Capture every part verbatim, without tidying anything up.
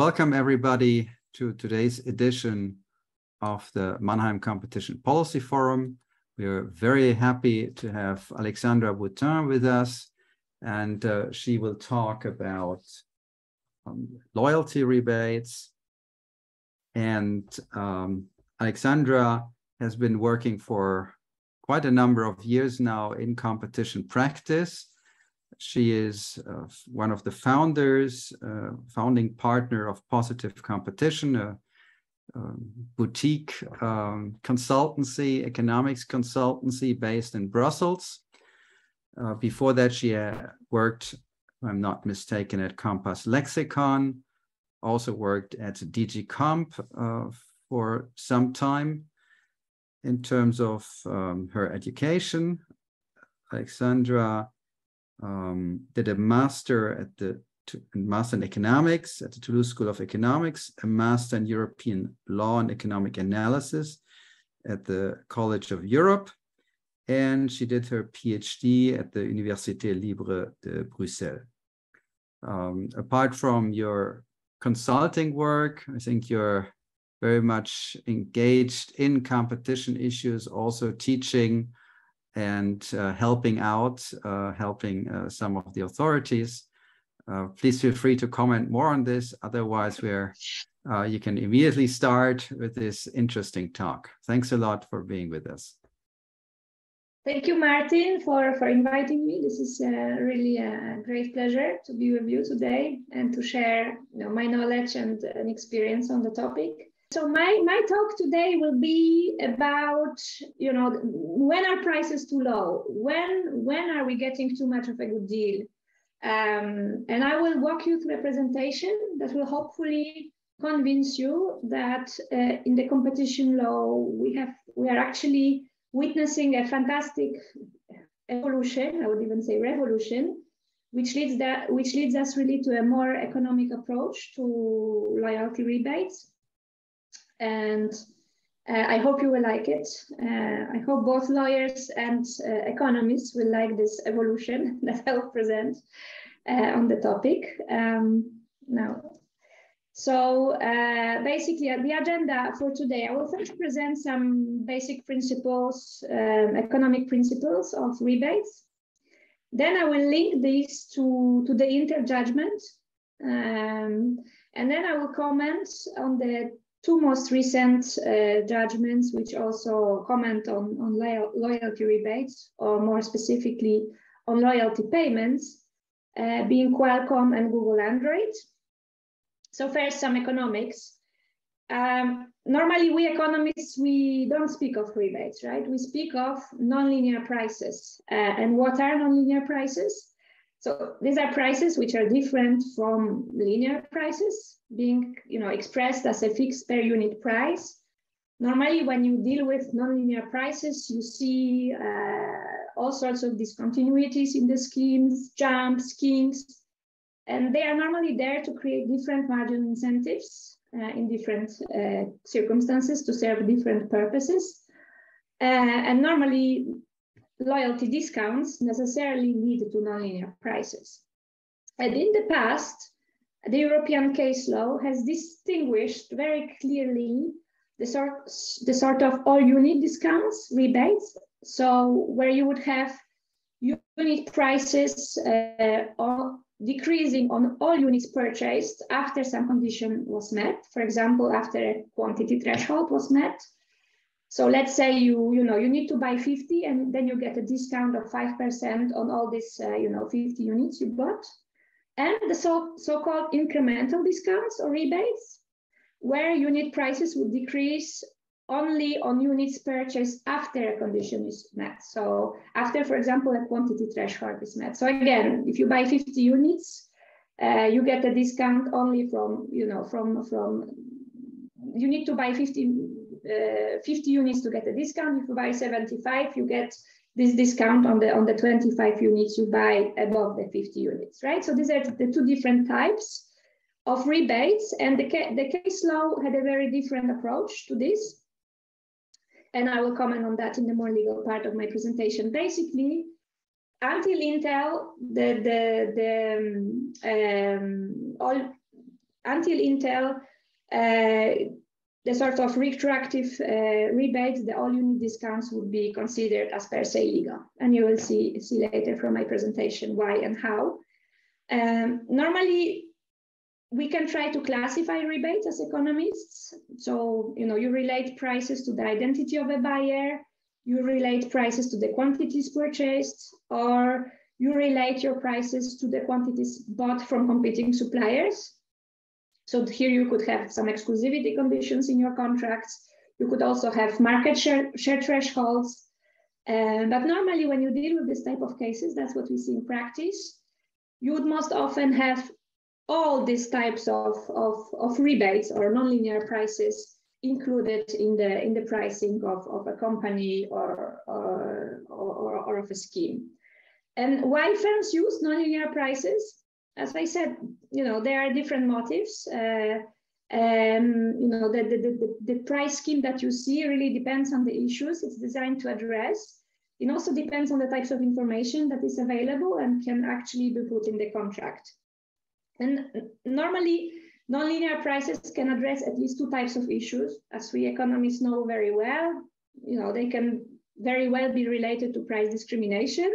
welcome everybody to today's edition of the Mannheim Competition Policy Forum. We are very happy to have Aleksandra Boutin with us, and uh, she will talk about um, loyalty rebates. And um, Aleksandra has been working for quite a number of years now in competition practice. She is uh, one of the founders, uh, founding partner of Positive Competition, a, a boutique um, consultancy, economics consultancy based in Brussels. Uh, before that, she uh, worked, if I'm not mistaken, at Compass Lexicon, also worked at D G Comp uh, for some time. In terms of um, her education, Aleksandra Um, did a master at the master in economics at the Toulouse School of Economics, a master in European law and economic analysis at the College of Europe, and she did her PhD at the Université Libre de Bruxelles. Um, apart from your consulting work, I think you're very much engaged in competition issues, also teaching and uh, helping out, uh, helping uh, some of the authorities. Uh, please feel free to comment more on this. Otherwise, we're, uh, you can immediately start with this interesting talk. Thanks a lot for being with us. Thank you, Martin, for, for inviting me. This is uh, really a great pleasure to be with you today and to share you know, my knowledge and, and experience on the topic. So my, my talk today will be about, you know, when are prices too low? When, when are we getting too much of a good deal? Um, and I will walk you through a presentation that will hopefully convince you that uh, in the competition law, we have, we are actually witnessing a fantastic evolution, I would even say revolution, which leads, that, which leads us really to a more economic approach to loyalty rebates. And uh, I hope you will like it. Uh, I hope both lawyers and uh, economists will like this evolution that I will present uh, on the topic. Um, now, so uh, basically uh, the agenda for today, I will first present some basic principles, um, economic principles of rebates. Then I will link these to, to the interjudgment. Um, and then I will comment on the two most recent uh, judgments, which also comment on, on lo loyalty rebates, or more specifically on loyalty payments, uh, being Qualcomm and Google Android. So first, some economics. Um, normally, we economists, we don't speak of rebates, right? We speak of nonlinear prices. Uh, and what are nonlinear prices? So these are prices which are different from linear prices, being you know, expressed as a fixed per unit price. Normally, when you deal with nonlinear prices, you see uh, all sorts of discontinuities in the schemes, jumps, kinks, and they are normally there to create different margin incentives uh, in different uh, circumstances to serve different purposes. Uh, and normally, loyalty discounts necessarily lead to nonlinear prices. And in the past, the European case law has distinguished very clearly the sort, the sort of all unit discounts, rebates, so where you would have unit prices uh, all decreasing on all units purchased after some condition was met. For example, after a quantity threshold was met. So let's say you, you know, you need to buy fifty and then you get a discount of five percent on all these, uh, you know, fifty units you bought. And the so, so-called incremental discounts or rebates, where unit prices would decrease only on units purchased after a condition is met. So after, for example, a quantity threshold is met. So again, if you buy fifty units, uh, you get a discount only from, you know, from, from, you need to buy fifty, uh, fifty units to get a discount. If you buy seventy-five, you get this discount on the on the twenty-five units you buy above the fifty units, right? So these are the two different types of rebates, and the, ca the case law had a very different approach to this. And I will comment on that in the more legal part of my presentation. Basically, until Intel, the the the um, um, all until Intel, uh, the sort of retroactive uh, rebates, the all-unit discounts would be considered as per se legal. And you will see, see later from my presentation why and how. Um, normally, we can try to classify rebates as economists. So, you know, you relate prices to the identity of a buyer, you relate prices to the quantities purchased, or you relate your prices to the quantities bought from competing suppliers. So here you could have some exclusivity conditions in your contracts. You could also have market share, share thresholds. Uh, but normally when you deal with this type of cases, that's what we see in practice, you would most often have all these types of, of, of rebates or nonlinear prices included in the, in the pricing of, of a company or, or, or, or of a scheme. And why firms use nonlinear prices? As I said, you know, there are different motives. Uh, um, you know, the, the, the, the price scheme that you see really depends on the issues it's designed to address. It also depends on the types of information that is available and can actually be put in the contract. And normally, nonlinear prices can address at least two types of issues, as we economists know very well. You know, they can very well be related to price discrimination.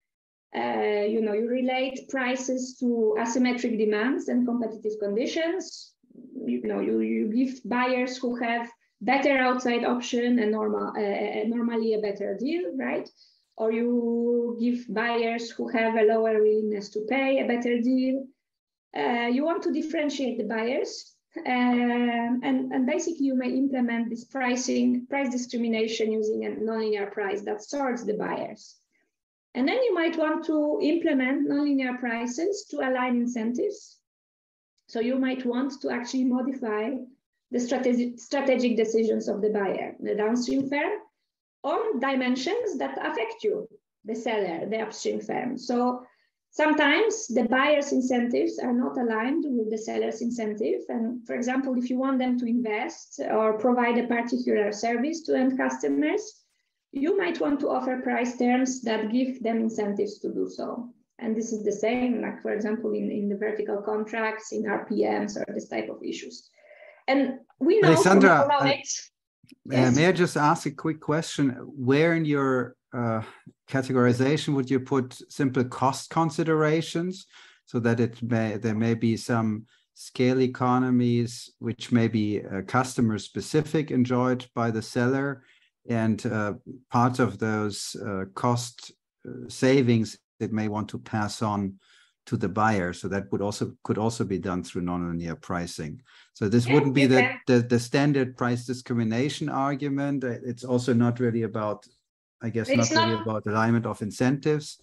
Uh, you know, you relate prices to asymmetric demands and competitive conditions. You know, you, you give buyers who have better outside option and normal, uh, normally a better deal, right? Or you give buyers who have a lower willingness to pay a better deal. Uh, you want to differentiate the buyers, um, and, and basically you may implement this pricing, price discrimination using a nonlinear price that sorts the buyers. And then you might want to implement nonlinear prices to align incentives. So you might want to actually modify the strategic, strategic decisions of the buyer, the downstream firm, on dimensions that affect you, the seller, the upstream firm. So sometimes the buyer's incentives are not aligned with the seller's incentive. And for example, if you want them to invest or provide a particular service to end customers, you might want to offer price terms that give them incentives to do so. And this is the same, like for example, in, in the vertical contracts, in R P Ms, or this type of issues. And we know Aleksandra, from economics. Uh, yes. May I just ask a quick question? Where in your uh, categorization would you put simple cost considerations, so that it may there may be some scale economies which may be uh, customer specific enjoyed by the seller, and uh, part of those uh, cost uh, savings that may want to pass on to the buyer? So that would also could also be done through nonlinear pricing. So this Yeah, wouldn't be the, can. the the standard price discrimination argument. It's also not really about, I guess, It's not really not, about alignment of incentives.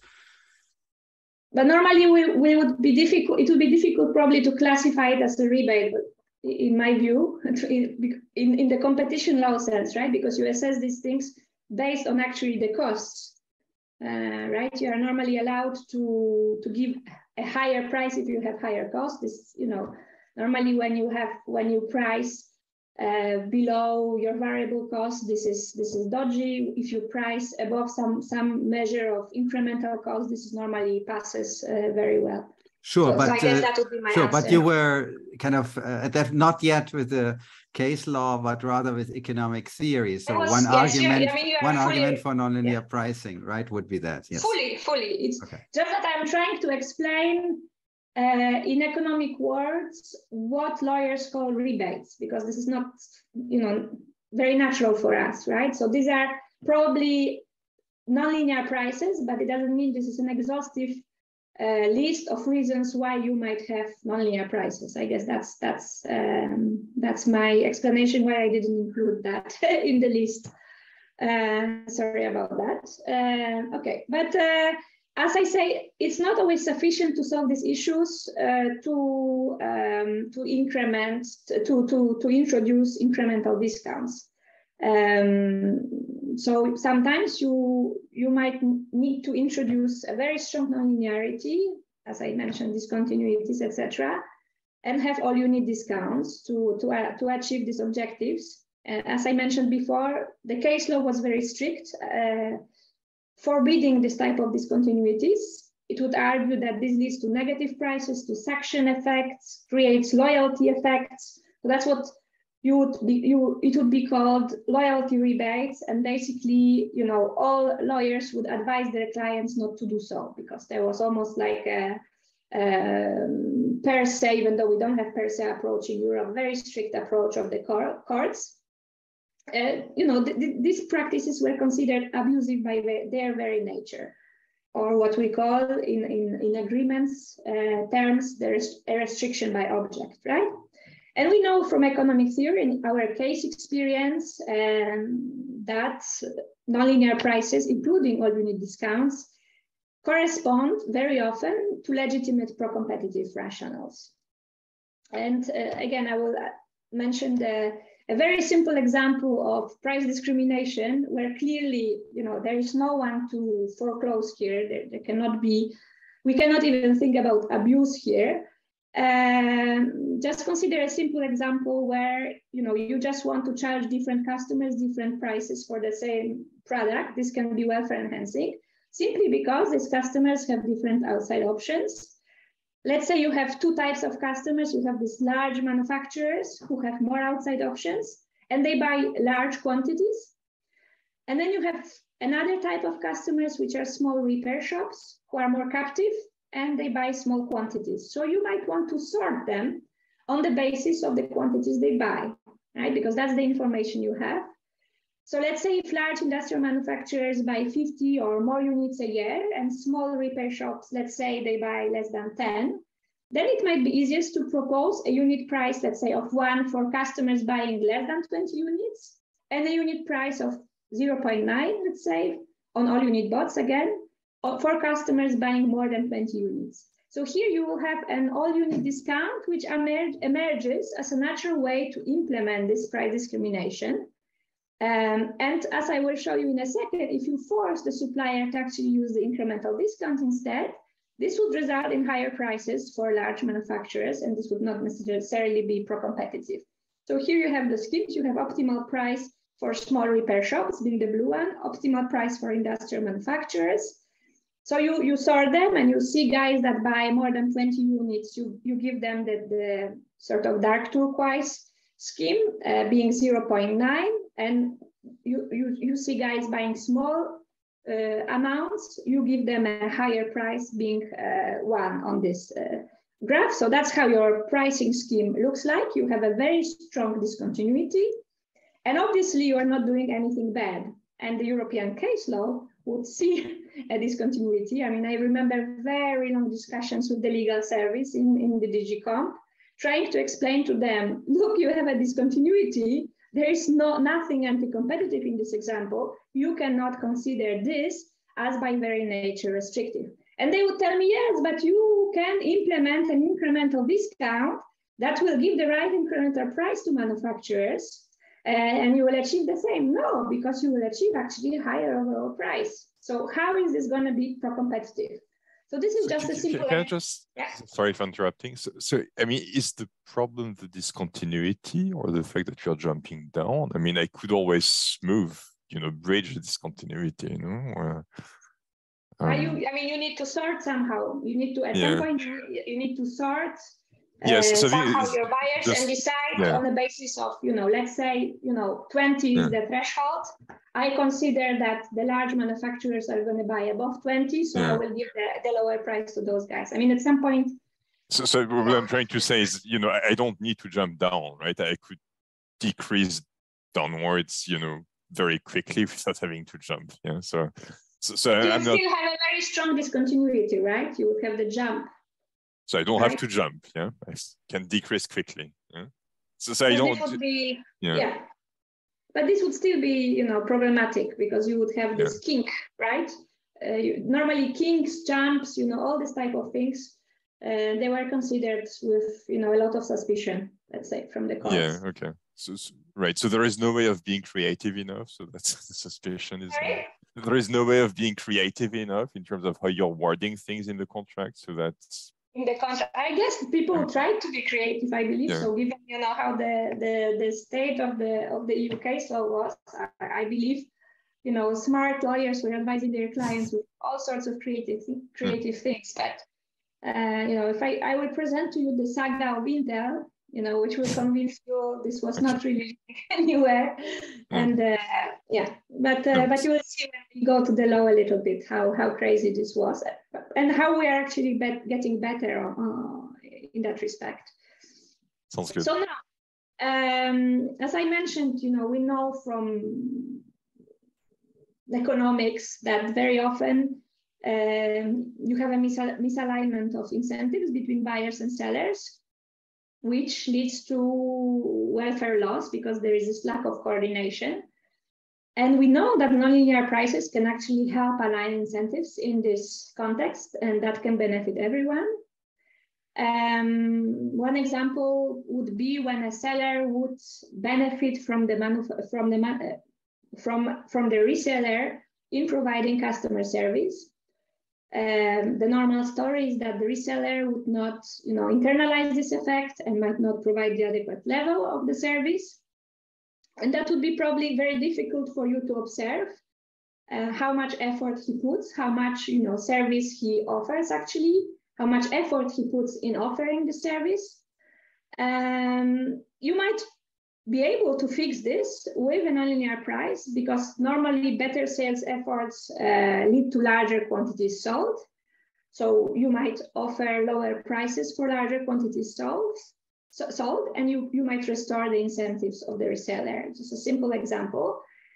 But normally we, we would be difficult, it would be difficult probably to classify it as a rebate, but in my view, in, in the competition law sense, right? Because you assess these things based on actually the costs, uh, right? You are normally allowed to, to give a higher price if you have higher costs. This, you know, normally when you have, when you price uh, below your variable cost, this is this is dodgy. If you price above some some measure of incremental cost, this is normally passes uh, very well. Sure, so, but so I guess uh, that would be my sure, answer. but you were kind of uh, that not yet with the case law, but rather with economic theory. So was, one yes, argument, I mean, you are one fully, argument for nonlinear yeah. pricing, right, would be that. Yes. Fully, fully. It's okay. just that I'm trying to explain uh, in economic words what lawyers call rebates, because this is not, you know, very natural for us, right? So these are probably nonlinear prices, but it doesn't mean this is an exhaustive uh, list of reasons why you might have nonlinear prices. I guess that's that's um, that's my explanation why I didn't include that in the list. Uh, sorry about that. Uh, okay, but uh, as I say, it's not always sufficient to solve these issues uh, to um, to increment to to to introduce incremental discounts. Um, so sometimes you you might need to introduce a very strong nonlinearity, as I mentioned, discontinuities, et cetera, and have all unit discounts to to uh, to achieve these objectives. Uh, as I mentioned before, the case law was very strict, uh, forbidding this type of discontinuities. it would argue that this leads to negative prices, to suction effects, creates loyalty effects. So that's what you would be, you, it would be called loyalty rebates. And basically, you know, all lawyers would advise their clients not to do so, because there was almost like a, um, per se, even though we don't have per se approach in Europe, very strict approach of the court, courts. Uh, you know, th th these practices were considered abusive by the, their very nature, or what we call in, in, in agreements uh, terms, there's a restriction by object, right? And we know from economic theory, in our case experience, um, that nonlinear prices, including all unit discounts, correspond very often to legitimate pro-competitive rationales. And uh, again, I will mention the a very simple example of price discrimination, where clearly, you know, there is no one to foreclose here. There, there cannot be, we cannot even think about abuse here. Um, just consider a simple example where, you know, you just want to charge different customers different prices for the same product. This can be welfare enhancing, simply because these customers have different outside options. Let's say you have two types of customers. You have these large manufacturers who have more outside options and they buy large quantities. And then you have another type of customers, which are small repair shops who are more captive and they buy small quantities. So you might want to sort them on the basis of the quantities they buy, right? Because that's the information you have. So let's say if large industrial manufacturers buy fifty or more units a year and small repair shops, let's say they buy less than ten, then it might be easiest to propose a unit price, let's say of one for customers buying less than twenty units and a unit price of zero point nine, let's say, on all unit bots again, for customers buying more than twenty units. So here you will have an all unit discount, which emerge, emerges as a natural way to implement this price discrimination. Um, and as I will show you in a second, if you force the supplier to actually use the incremental discount instead, this would result in higher prices for large manufacturers, and this would not necessarily be pro-competitive. So here you have the schemes. You have optimal price for small repair shops, being the blue one, optimal price for industrial manufacturers. So you, you sort them and you see guys that buy more than twenty units, you, you give them the, the sort of dark turquoise scheme uh, being zero point nine, and you, you, you see guys buying small uh, amounts, you give them a higher price being uh, one on this uh, graph. So that's how your pricing scheme looks like. You have a very strong discontinuity, and obviously you are not doing anything bad. And the European case law would see a discontinuity. I mean, I remember very long discussions with the legal service in, in the D G Comp, trying to explain to them, look, you have a discontinuity. There is no, nothing anti-competitive in this example. You cannot consider this as by very nature restrictive. And they would tell me, yes, but you can implement an incremental discount that will give the right incremental price to manufacturers, uh, and you will achieve the same. No, because you will achieve actually a higher overall price. So how is this going to be pro-competitive? So this is so just can, a simple. Can I just, yeah. Sorry for interrupting. So, so, I mean, is the problem the discontinuity or the fact that you're jumping down? I mean, I could always smooth, you know, bridge the discontinuity, you know? Or, um, Are you, I mean, you need to sort somehow. You need to, at yeah. some point, you, you need to sort yes, uh, so somehow the, your buyers just, and decide yeah. on the basis of, you know, let's say, you know, twenty yeah. is the threshold. I consider that the large manufacturers are going to buy above twenty, so yeah. I will give the, the lower price to those guys. I mean, at some point. So, so what I'm trying to say is, you know, I don't need to jump down, right? I could decrease downwards, you know, very quickly without having to jump. Yeah. So, so, so you I'm still not... have a very strong discontinuity, right? You would have the jump. So I don't right? have to jump. Yeah. I can decrease quickly. Yeah. So, so I don't. This would be, yeah. yeah. But this would still be, you know, problematic because you would have this yeah. kink, right? Uh, you, normally kinks, jumps, you know, all this type of things, uh, they were considered with, you know, a lot of suspicion, let's say, from the courts. Yeah, okay. So, so right, so there is no way of being creative enough. So that's the suspicion is right? uh, there is no way of being creative enough in terms of how you're wording things in the contract. So that's in the contract. I guess people yeah. tried to be creative, I believe yeah. so, given, you know, how the, the, the state of the of the E U case law was, I, I believe you know, smart lawyers were advising their clients with all sorts of creative, creative things. But, uh, you know, if I, I will present to you the saga of Intel, you know, which will convince you this was not really anywhere. And uh, yeah, but uh, but you will see when we go to the law a little bit how, how crazy this was and how we are actually be getting better uh, in that respect. Sounds good. So now, um, as I mentioned, you know, we know from economics that very often um, you have a misal misalignment of incentives between buyers and sellers, which leads to welfare loss because there is this lack of coordination. And we know that nonlinear prices can actually help align incentives in this context, and that can benefit everyone. Um, one example would be when a seller would benefit from the from the from from the reseller in providing customer service. Um, the normal story is that the reseller would not, you know, internalize this effect and might not provide the adequate level of the service, and that would be probably very difficult for you to observe uh, how much effort he puts, how much, you know, service he offers actually. How much effort he puts in offering the service. Um, you might be able to fix this with a nonlinear price because normally better sales efforts uh, lead to larger quantities sold. So you might offer lower prices for larger quantities sold, so, sold and you, you might restore the incentives of the reseller. Just a simple example.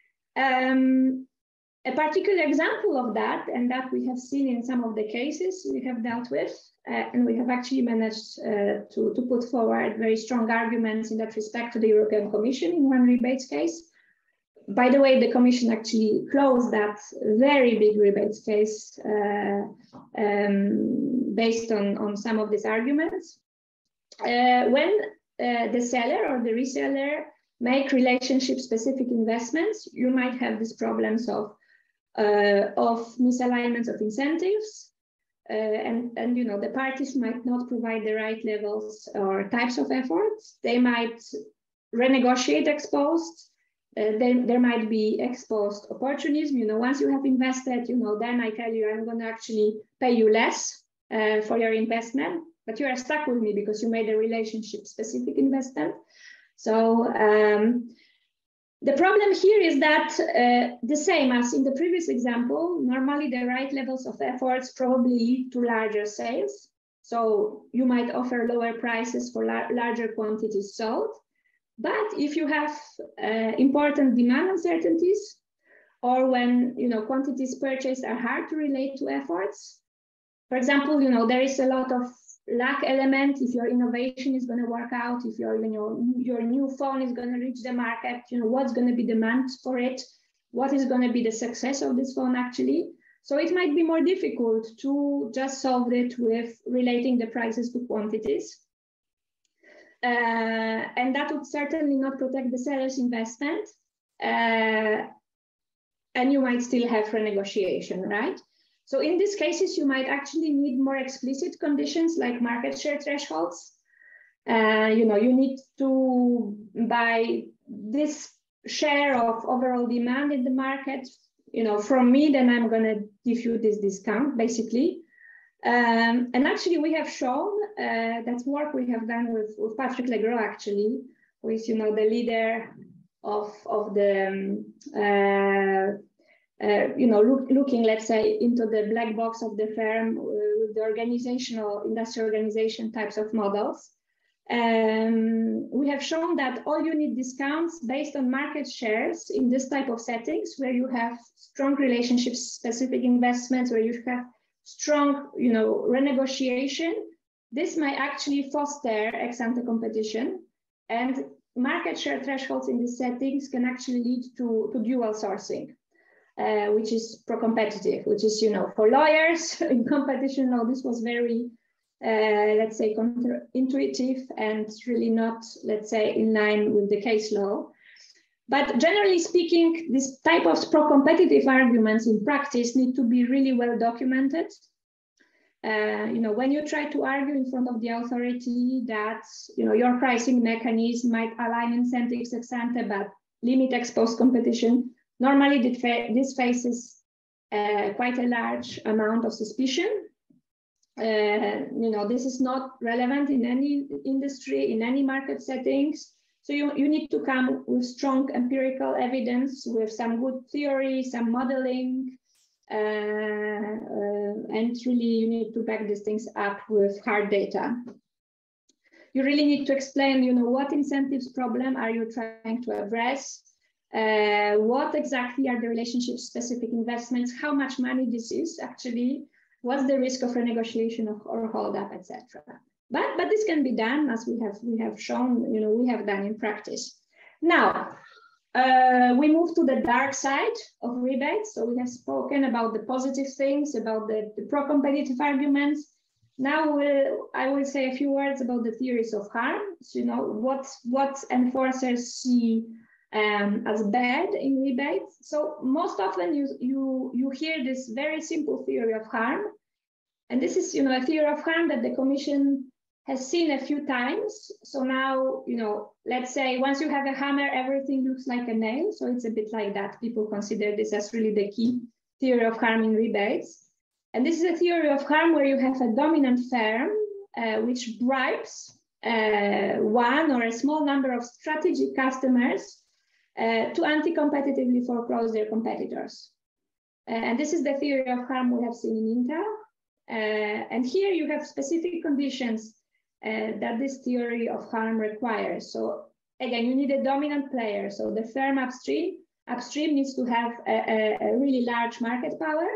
Um, A particular example of that, and that we have seen in some of the cases we have dealt with, uh, and we have actually managed uh, to, to put forward very strong arguments in that respect to the European Commission in one rebates case. By the way, the Commission actually closed that very big rebates case uh, um, based on, on some of these arguments. Uh, when uh, the seller or the reseller make relationship-specific investments, you might have these problems of Uh, of misalignments of incentives, uh, and, and you know, the parties might not provide the right levels or types of efforts. They might renegotiate exposed. Uh, then there might be exposed opportunism. You know, once you have invested, you know, then I tell you I'm going to actually pay you less uh, for your investment, but you are stuck with me because you made a relationship-specific investment. So. Um, The problem here is that uh, the same as in the previous example, normally the right levels of efforts probably lead to larger sales. So you might offer lower prices for la larger quantities sold. But if you have uh, important demand uncertainties, or when, you know, quantities purchased are hard to relate to efforts, for example, you know, there is a lot of lack element if your innovation is going to work out, if your, you know, your new phone is going to reach the market, you know, what's going to be demand for it, what is going to be the success of this phone actually. So it might be more difficult to just solve it with relating the prices to quantities. Uh, and that would certainly not protect the seller's investment. Uh, and you might still have renegotiation, right? So in these cases, you might actually need more explicit conditions like market share thresholds. Uh, you know, you need to buy this share of overall demand in the market, you know, from me, then I'm going to give you this discount, basically. Um, and actually, we have shown uh, that's work we have done with, with Patrick Legros, actually, who is, you know, the leader of, of the um, uh, Uh, you know, look, looking, let's say, into the black box of the firm uh, with the organizational, industrial organization types of models. Um, we have shown that all unit discounts based on market shares in this type of settings, where you have strong relationships, specific investments, where you have strong, you know, renegotiation, this might actually foster ex-ante competition, and market share thresholds in these settings can actually lead to, to dual sourcing. Uh, which is pro-competitive, which is, you know, for lawyers in competition law, this was very, uh, let's say, counterintuitive and really not, let's say, in line with the case law. But generally speaking, this type of pro-competitive arguments in practice need to be really well documented. Uh, you know, when you try to argue in front of the authority that, you know, your pricing mechanism might align incentives ex ante but limit exposed competition, Normally, this faces uh, quite a large amount of suspicion. Uh, you know, this is not relevant in any industry, in any market settings. So you, you need to come with strong empirical evidence, with some good theory, some modeling, uh, uh, and really you need to back these things up with hard data. You really need to explain, you know, what incentives problem are you trying to address? Uh, what exactly are the relationship-specific investments? How much money this is actually? What's the risk of renegotiation of, or hold up, et cetera. But but this can be done, as we have we have shown, you know, we have done in practice. Now uh, we move to the dark side of rebates. So we have spoken about the positive things, about the, the pro-competitive arguments. Now we'll, I will say a few words about the theories of harm. So, you know, what what enforcers see um, as bad in rebates. So most often you you you hear this very simple theory of harm, and this is, you know, a theory of harm that the Commission has seen a few times. So now, you know, let's say once you have a hammer, everything looks like a nail. So it's a bit like that. People consider this as really the key theory of harm in rebates. And this is a theory of harm where you have a dominant firm uh, which bribes uh, one or a small number of strategic customers uh, to anti-competitively foreclose their competitors. Uh, and this is the theory of harm we have seen in Intel. Uh, and here you have specific conditions uh, that this theory of harm requires. So again, you need a dominant player. So the firm upstream, upstream needs to have a, a, a really large market power.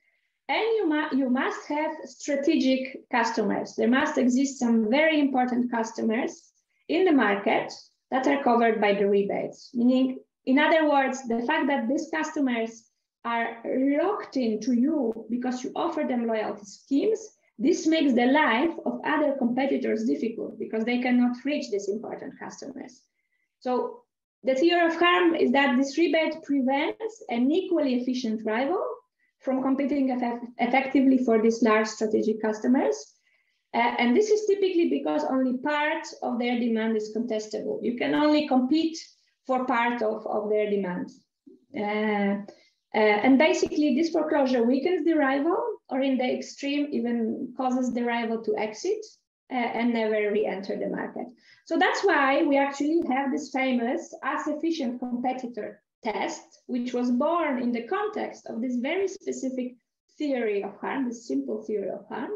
And you, mu you must have strategic customers. There must exist some very important customers in the market that are covered by the rebates. Meaning, in other words, the fact that these customers are locked into you because you offer them loyalty schemes, this makes the life of other competitors difficult because they cannot reach these important customers. So the theory of harm is that this rebate prevents an equally efficient rival from competing effect effectively for these large strategic customers. Uh, and this is typically because only part of their demand is contestable. You can only compete for part of, of their demand. Uh, uh, and basically this foreclosure weakens the rival, or in the extreme even causes the rival to exit uh, and never re-enter the market. So that's why we actually have this famous as efficient competitor test, which was born in the context of this very specific theory of harm, this simple theory of harm.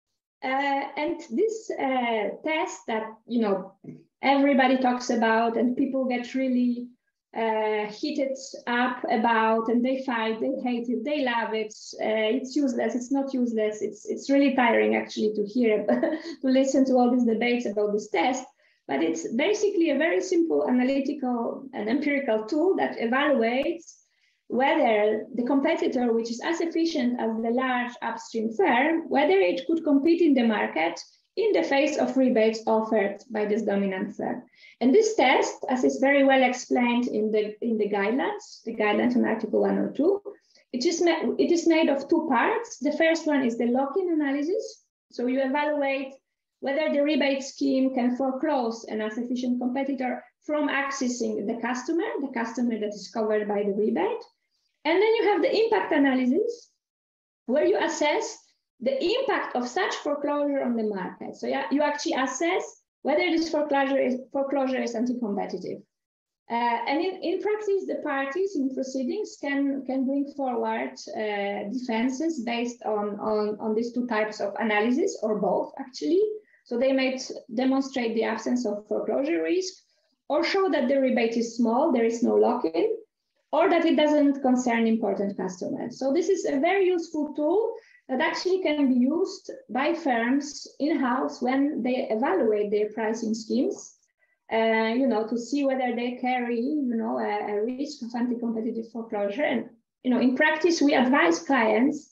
Uh, and this uh, test that, you know, everybody talks about and people get really uh, heated up about, and they fight, they hate it, they love it, uh, it's useless, it's not useless, it's, it's really tiring actually to hear, to listen to all these debates about this test. But it's basically a very simple analytical and empirical tool that evaluates whether the competitor, which is as efficient as the large upstream firm, whether it could compete in the market in the face of rebates offered by this dominant firm. And this test, as is very well explained in the, in the guidelines, the guidelines on Article one oh two, it is, it is made of two parts. The first one is the lock-in analysis. So you evaluate whether the rebate scheme can foreclose an as efficient competitor from accessing the customer, the customer that is covered by the rebate. And then you have the impact analysis, where you assess the impact of such foreclosure on the market. So yeah, you actually assess whether this foreclosure is, foreclosure is anti-competitive. Uh, and in, in practice, the parties in proceedings can, can bring forward uh, defenses based on, on, on these two types of analysis, or both actually. So they might demonstrate the absence of foreclosure risk, or show that the rebate is small, there is no lock-in, or that it doesn't concern important customers. So this is a very useful tool that actually can be used by firms in-house when they evaluate their pricing schemes, uh, you know, to see whether they carry, you know, a, a risk of anti-competitive foreclosure. And, you know, in practice, we advise clients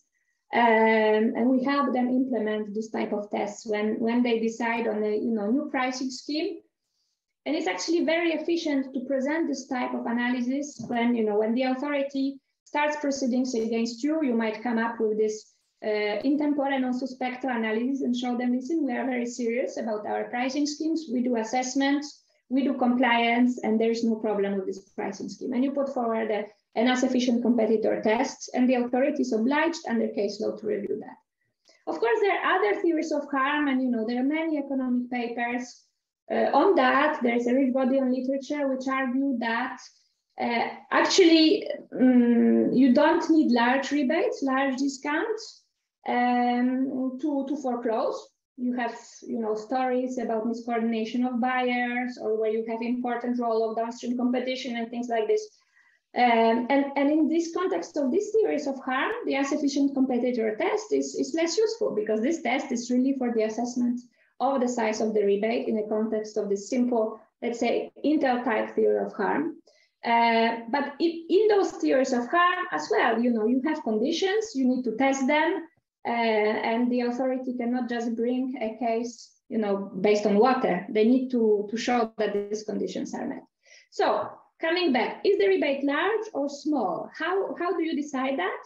Um, and we help them implement this type of tests when, when they decide on a you know, new pricing scheme. And it's actually very efficient to present this type of analysis when, you know, when the authority starts proceedings against you. You might come up with this uh, in tempore non suspecto analysis and show them, listen, we are very serious about our pricing schemes. We do assessments, we do compliance, and there is no problem with this pricing scheme. And you put forward a, an as efficient competitor test, and the authority is obliged under case law to review that. Of course, there are other theories of harm, and you know there are many economic papers uh, on that. There is a rich body of literature which argue that uh, actually um, you don't need large rebates, large discounts um, to, to foreclose. You have, you know, stories about miscoordination of buyers, or where you have important role of downstream competition and things like this. Um, and, and in this context of these theories of harm, the as efficient competitor test is, is less useful, because this test is really for the assessment of the size of the rebate in the context of this simple, let's say, Intel type theory of harm. Uh, but in, in those theories of harm as well, you know, you have conditions, you need to test them, uh, and the authority cannot just bring a case, you know, based on water. They need to, to show that these conditions are met. So, coming back, is the rebate large or small? How, how do you decide that?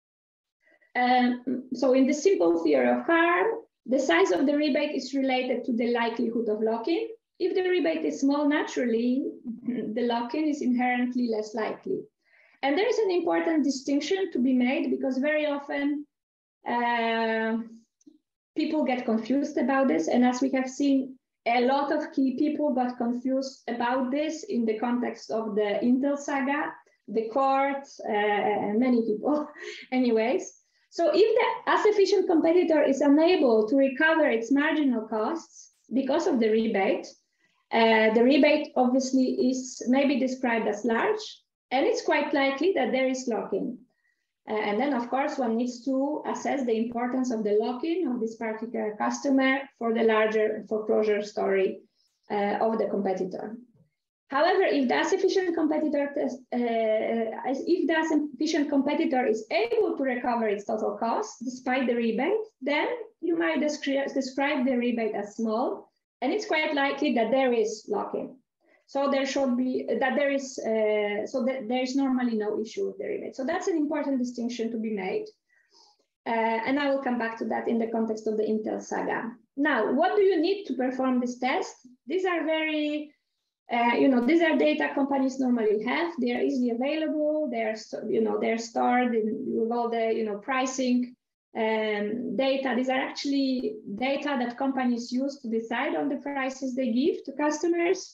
Um, so in the simple theory of harm, the size of the rebate is related to the likelihood of lock-in. If the rebate is small, naturally, the lock-in is inherently less likely. And there is an important distinction to be made, because very often uh, people get confused about this. And as we have seen, a lot of key people got confused about this in the context of the Intel saga, the court, uh, and many people anyways. So if the as efficient competitor is unable to recover its marginal costs because of the rebate, uh, the rebate obviously is maybe described as large, and it's quite likely that there is lock-in. Uh, and then, of course, one needs to assess the importance of the lock-in of this particular customer for the larger foreclosure story uh, of the competitor. However, if the as efficient competitor test, uh, if the as efficient competitor is able to recover its total cost despite the rebate, then you might descri describe the rebate as small, and it's quite likely that there is lock-in. So there should be that there is uh, so that there is normally no issue with the rebate. So that's an important distinction to be made, uh, and I will come back to that in the context of the Intel saga. Now, what do you need to perform this test? These are very, uh, you know, these are data companies normally have. They are easily available. They are, you know, they're stored in, with all the, you know, pricing um, data. These are actually data that companies use to decide on the prices they give to customers.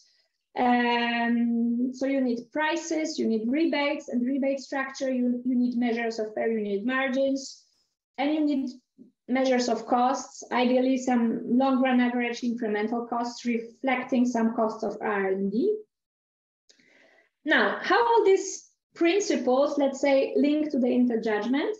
Um, so you need prices, you need rebates and rebate structure, you, you need measures of per unit margins, and you need measures of costs, ideally some long run average incremental costs reflecting some costs of R and D. Now, how all these principles, let's say, link to the Intel judgment?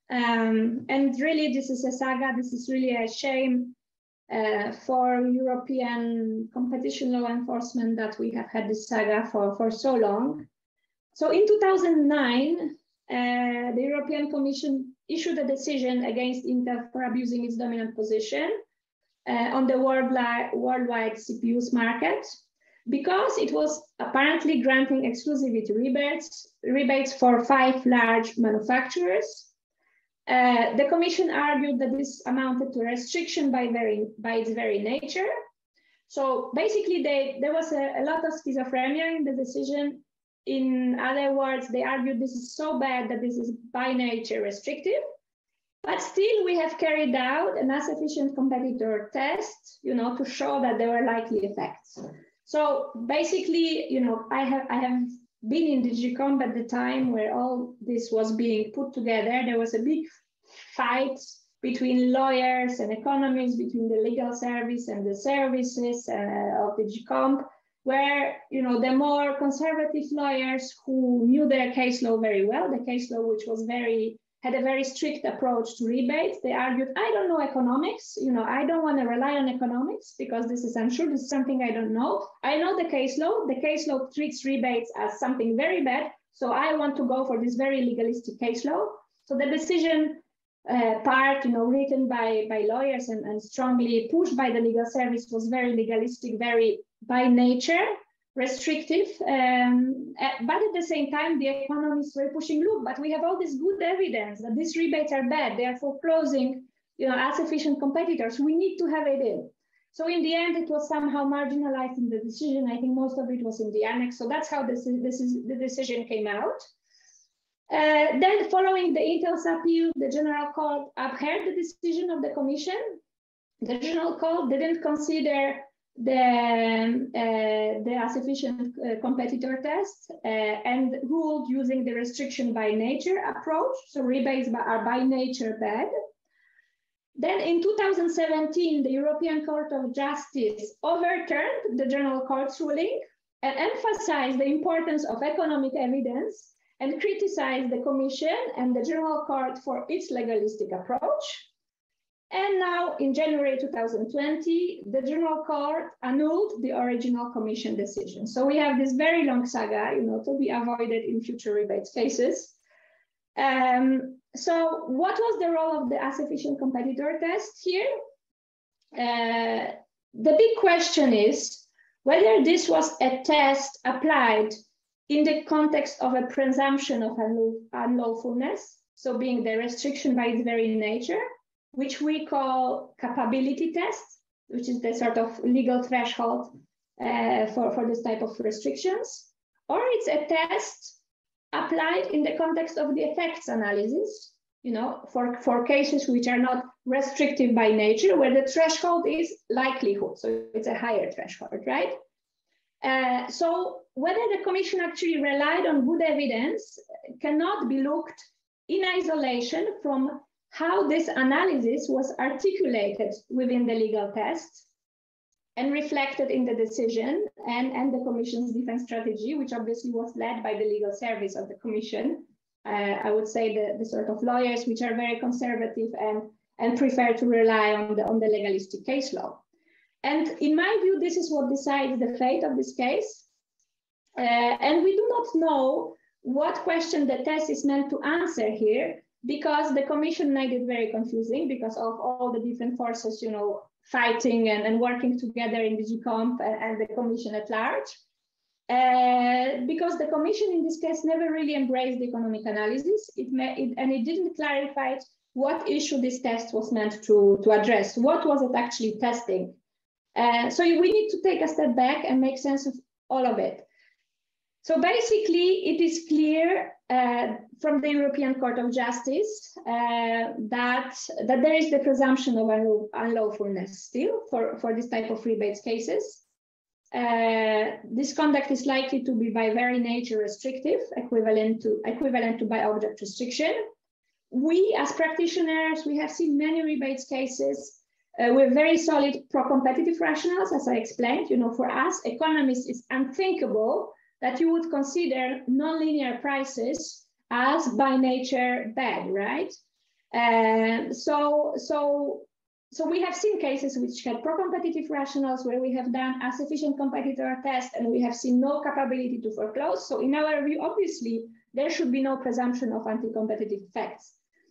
Um, and really, this is a saga, this is really a shame Uh, for European competition law enforcement that we have had this saga for, for so long. So in two thousand nine, uh, the European Commission issued a decision against Intel for abusing its dominant position uh, on the worldwide, worldwide C P Us market, because it was apparently granting exclusivity rebates, rebates for five large manufacturers. Uh, the Commission argued that this amounted to restriction by, very, by its very nature. So basically, they, there was a, a lot of schizophrenia in the decision. In other words, they argued this is so bad that this is by nature restrictive. But still, we have carried out an as efficient competitor test, you know, to show that there were likely effects. So basically, you know, I have I have been in DigiComp at the time where all this was being put together. There was a big fight between lawyers and economists, between the legal service and the services uh, of DigiComp, where, you know, the more conservative lawyers who knew their case law very well, the case law which was very had a very strict approach to rebates, they argued, I don't know economics, you know, I don't want to rely on economics because this is unsure, this is something I don't know. I know the case law, the case law treats rebates as something very bad, so I want to go for this very legalistic case law. So the decision uh, part, you know, written by, by lawyers and, and strongly pushed by the legal service was very legalistic, very by nature, restrictive, um, but at the same time, the economists were pushing, look, but we have all this good evidence that these rebates are bad, they are foreclosing, you know, as efficient competitors, we need to have it in. So in the end, it was somehow marginalized in the decision. I think most of it was in the annex. So that's how this, is, this is, the decision came out. Uh, then, following the Intel's appeal, the General Court upheld the decision of the Commission. The General Court didn't consider the, uh, the sufficient uh, competitor test uh, and ruled using the restriction by nature approach. So rebates are by nature bad. Then in two thousand seventeen, the European Court of Justice overturned the General Court's ruling and emphasized the importance of economic evidence and criticized the Commission and the General Court for its legalistic approach. And now in January two thousand twenty, the General Court annulled the original Commission decision. So we have this very long saga, you know, to be avoided in future rebates cases. Um, so what was the role of the insufficient competitor test here? Uh, the big question is whether this was a test applied in the context of a presumption of unlawfulness, so being the restriction by its very nature, which we call capability test, which is the sort of legal threshold uh, for, for this type of restrictions, or it's a test applied in the context of the effects analysis, you know, for, for cases which are not restrictive by nature, where the threshold is likelihood, so it's a higher threshold, right? Uh, so whether the Commission actually relied on good evidence cannot be looked in isolation from how this analysis was articulated within the legal test and reflected in the decision and, and the Commission's defense strategy, which obviously was led by the legal service of the Commission. Uh, I would say the, the sort of lawyers which are very conservative and, and prefer to rely on the, on the legalistic case law. And in my view, this is what decides the fate of this case. Uh, and we do not know what question the test is meant to answer here, because the Commission made it very confusing because of all the different forces, you know, fighting and, and working together in the G COMP and, and the Commission at large. Uh, because the Commission in this case never really embraced the economic analysis, it, may, it and it didn't clarify what issue this test was meant to, to address. What was it actually testing? Uh, so we need to take a step back and make sense of all of it. So basically, it is clear uh, from the European Court of Justice uh, that, that there is the presumption of unlawfulness still for, for this type of rebates cases. Uh, this conduct is likely to be by very nature restrictive, equivalent to, equivalent to by object restriction. We, as practitioners, we have seen many rebates cases Uh, with very solid pro-competitive rationales, as I explained. You know, for us economists, it's unthinkable that you would consider non-linear prices as by nature bad, right? Uh, so, so, so we have seen cases which had pro-competitive rationales where we have done a sufficient competitor test and we have seen no capability to foreclose. So in our view, obviously, there should be no presumption of anti-competitive effects.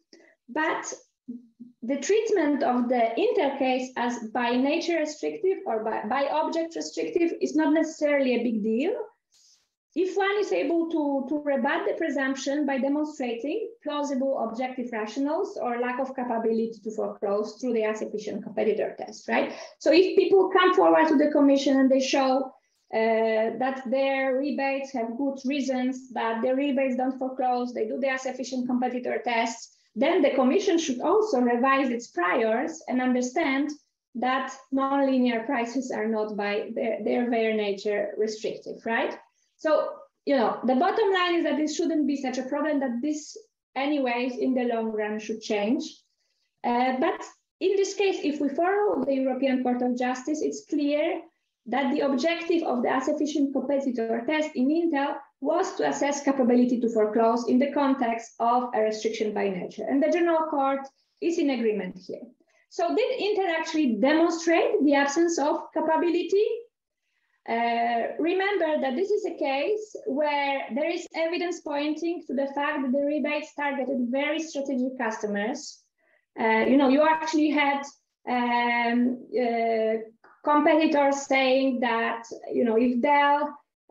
But the treatment of the Intel case as by nature restrictive or by, by object restrictive is not necessarily a big deal if one is able to, to rebut the presumption by demonstrating plausible objective rationales or lack of capability to foreclose through the insufficient competitor test, right? So if people come forward to the Commission and they show uh, that their rebates have good reasons, that their rebates don't foreclose, they do the insufficient competitor tests, then the Commission should also revise its priors and understand that non-linear prices are not by their, their very nature restrictive, right? So, you know, the bottom line is that this shouldn't be such a problem, that this anyways in the long run should change. Uh, but in this case, if we follow the European Court of Justice, it's clear that the objective of the insufficient competitor test in Intel was to assess capability to foreclose in the context of a restriction by nature. And the General Court is in agreement here. So did Intel actually demonstrate the absence of capability? Uh, remember that this is a case where there is evidence pointing to the fact that the rebates targeted very strategic customers. Uh, you know, you actually had um, uh, competitors saying that, you know, if Dell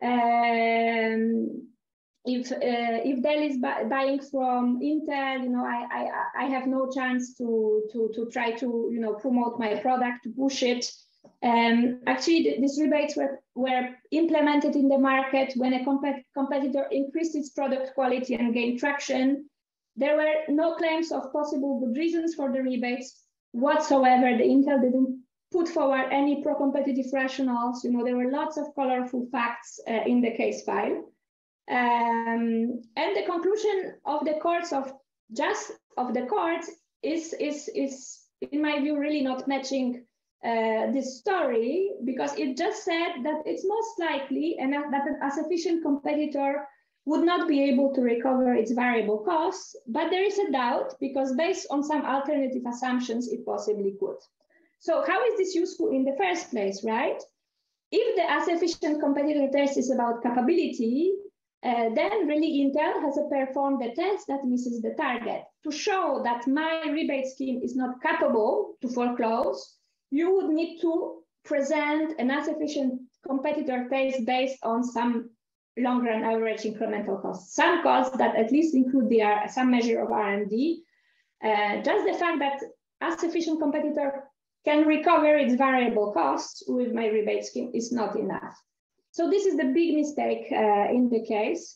Um, if uh, if Dell is bu buying from Intel, you know, I, I I have no chance to to to try to you know promote my product, to push it. Um, actually, th these rebates were, were implemented in the market when a comp competitor increased its product quality and gained traction. There were no claims of possible good reasons for the rebates whatsoever. The Intel didn't put forward any pro-competitive rationales. You know, there were lots of colorful facts uh, in the case file. Um, and the conclusion of the courts of just of the courts is, is, is, in my view, really not matching uh, this story, because it just said that it's most likely and that a sufficient competitor would not be able to recover its variable costs, but there is a doubt because based on some alternative assumptions, it possibly could. So how is this useful in the first place, right? If the insufficient competitor test is about capability, uh, then really Intel has performed a test that misses the target. To show that my rebate scheme is not capable to foreclose, you would need to present an insufficient competitor test based on some long-run average incremental costs, some costs that at least include the, uh, some measure of R and D. Uh, just the fact that a sufficient competitor can recover its variable costs with my rebate scheme is not enough. So this is the big mistake uh, in the case.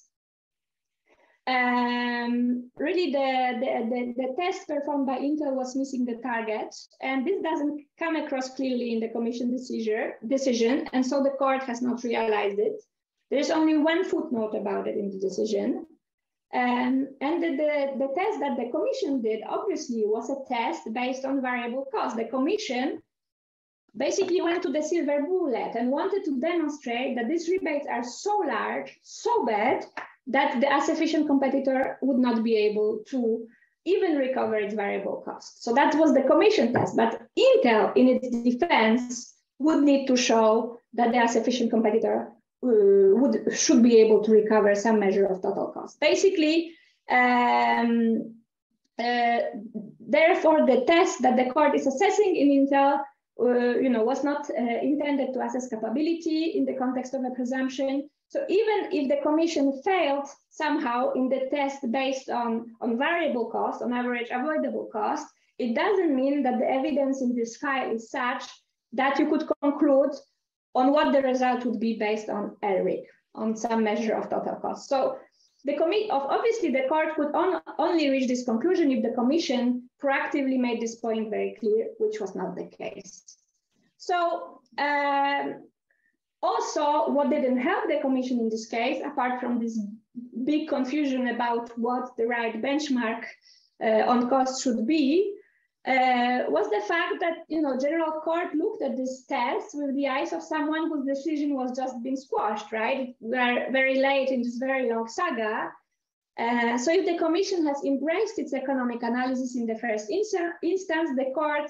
Um, really, the, the, the, the test performed by Intel was missing the target, and this doesn't come across clearly in the commission decision, decision, and so the court has not realized it. There's only one footnote about it in the decision. Um, and the, the, the test that the commission did, obviously, was a test based on variable cost. The commission basically went to the silver bullet and wanted to demonstrate that these rebates are so large, so bad, that the insufficient competitor would not be able to even recover its variable cost. So that was the commission test. But Intel, in its defense, would need to show that the insufficient competitor Uh, would should be able to recover some measure of total cost. Basically, um, uh, therefore, the test that the court is assessing in Intel, uh, you know, was not uh, intended to assess capability in the context of a presumption. So even if the commission failed somehow in the test based on, on variable cost, on average avoidable cost, it doesn't mean that the evidence in this file is such that you could conclude on what the result would be based on L R I C, on some measure of total cost. So the committee of obviously the court could on, only reach this conclusion if the commission proactively made this point very clear, which was not the case. So um, also what didn't help the commission in this case, apart from this big confusion about what the right benchmark uh, on cost should be, Uh, was the fact that, you know, General Court looked at this test with the eyes of someone whose decision was just being squashed, right? We are very late in this very long saga. Uh, so if the commission has embraced its economic analysis in the first instance, the court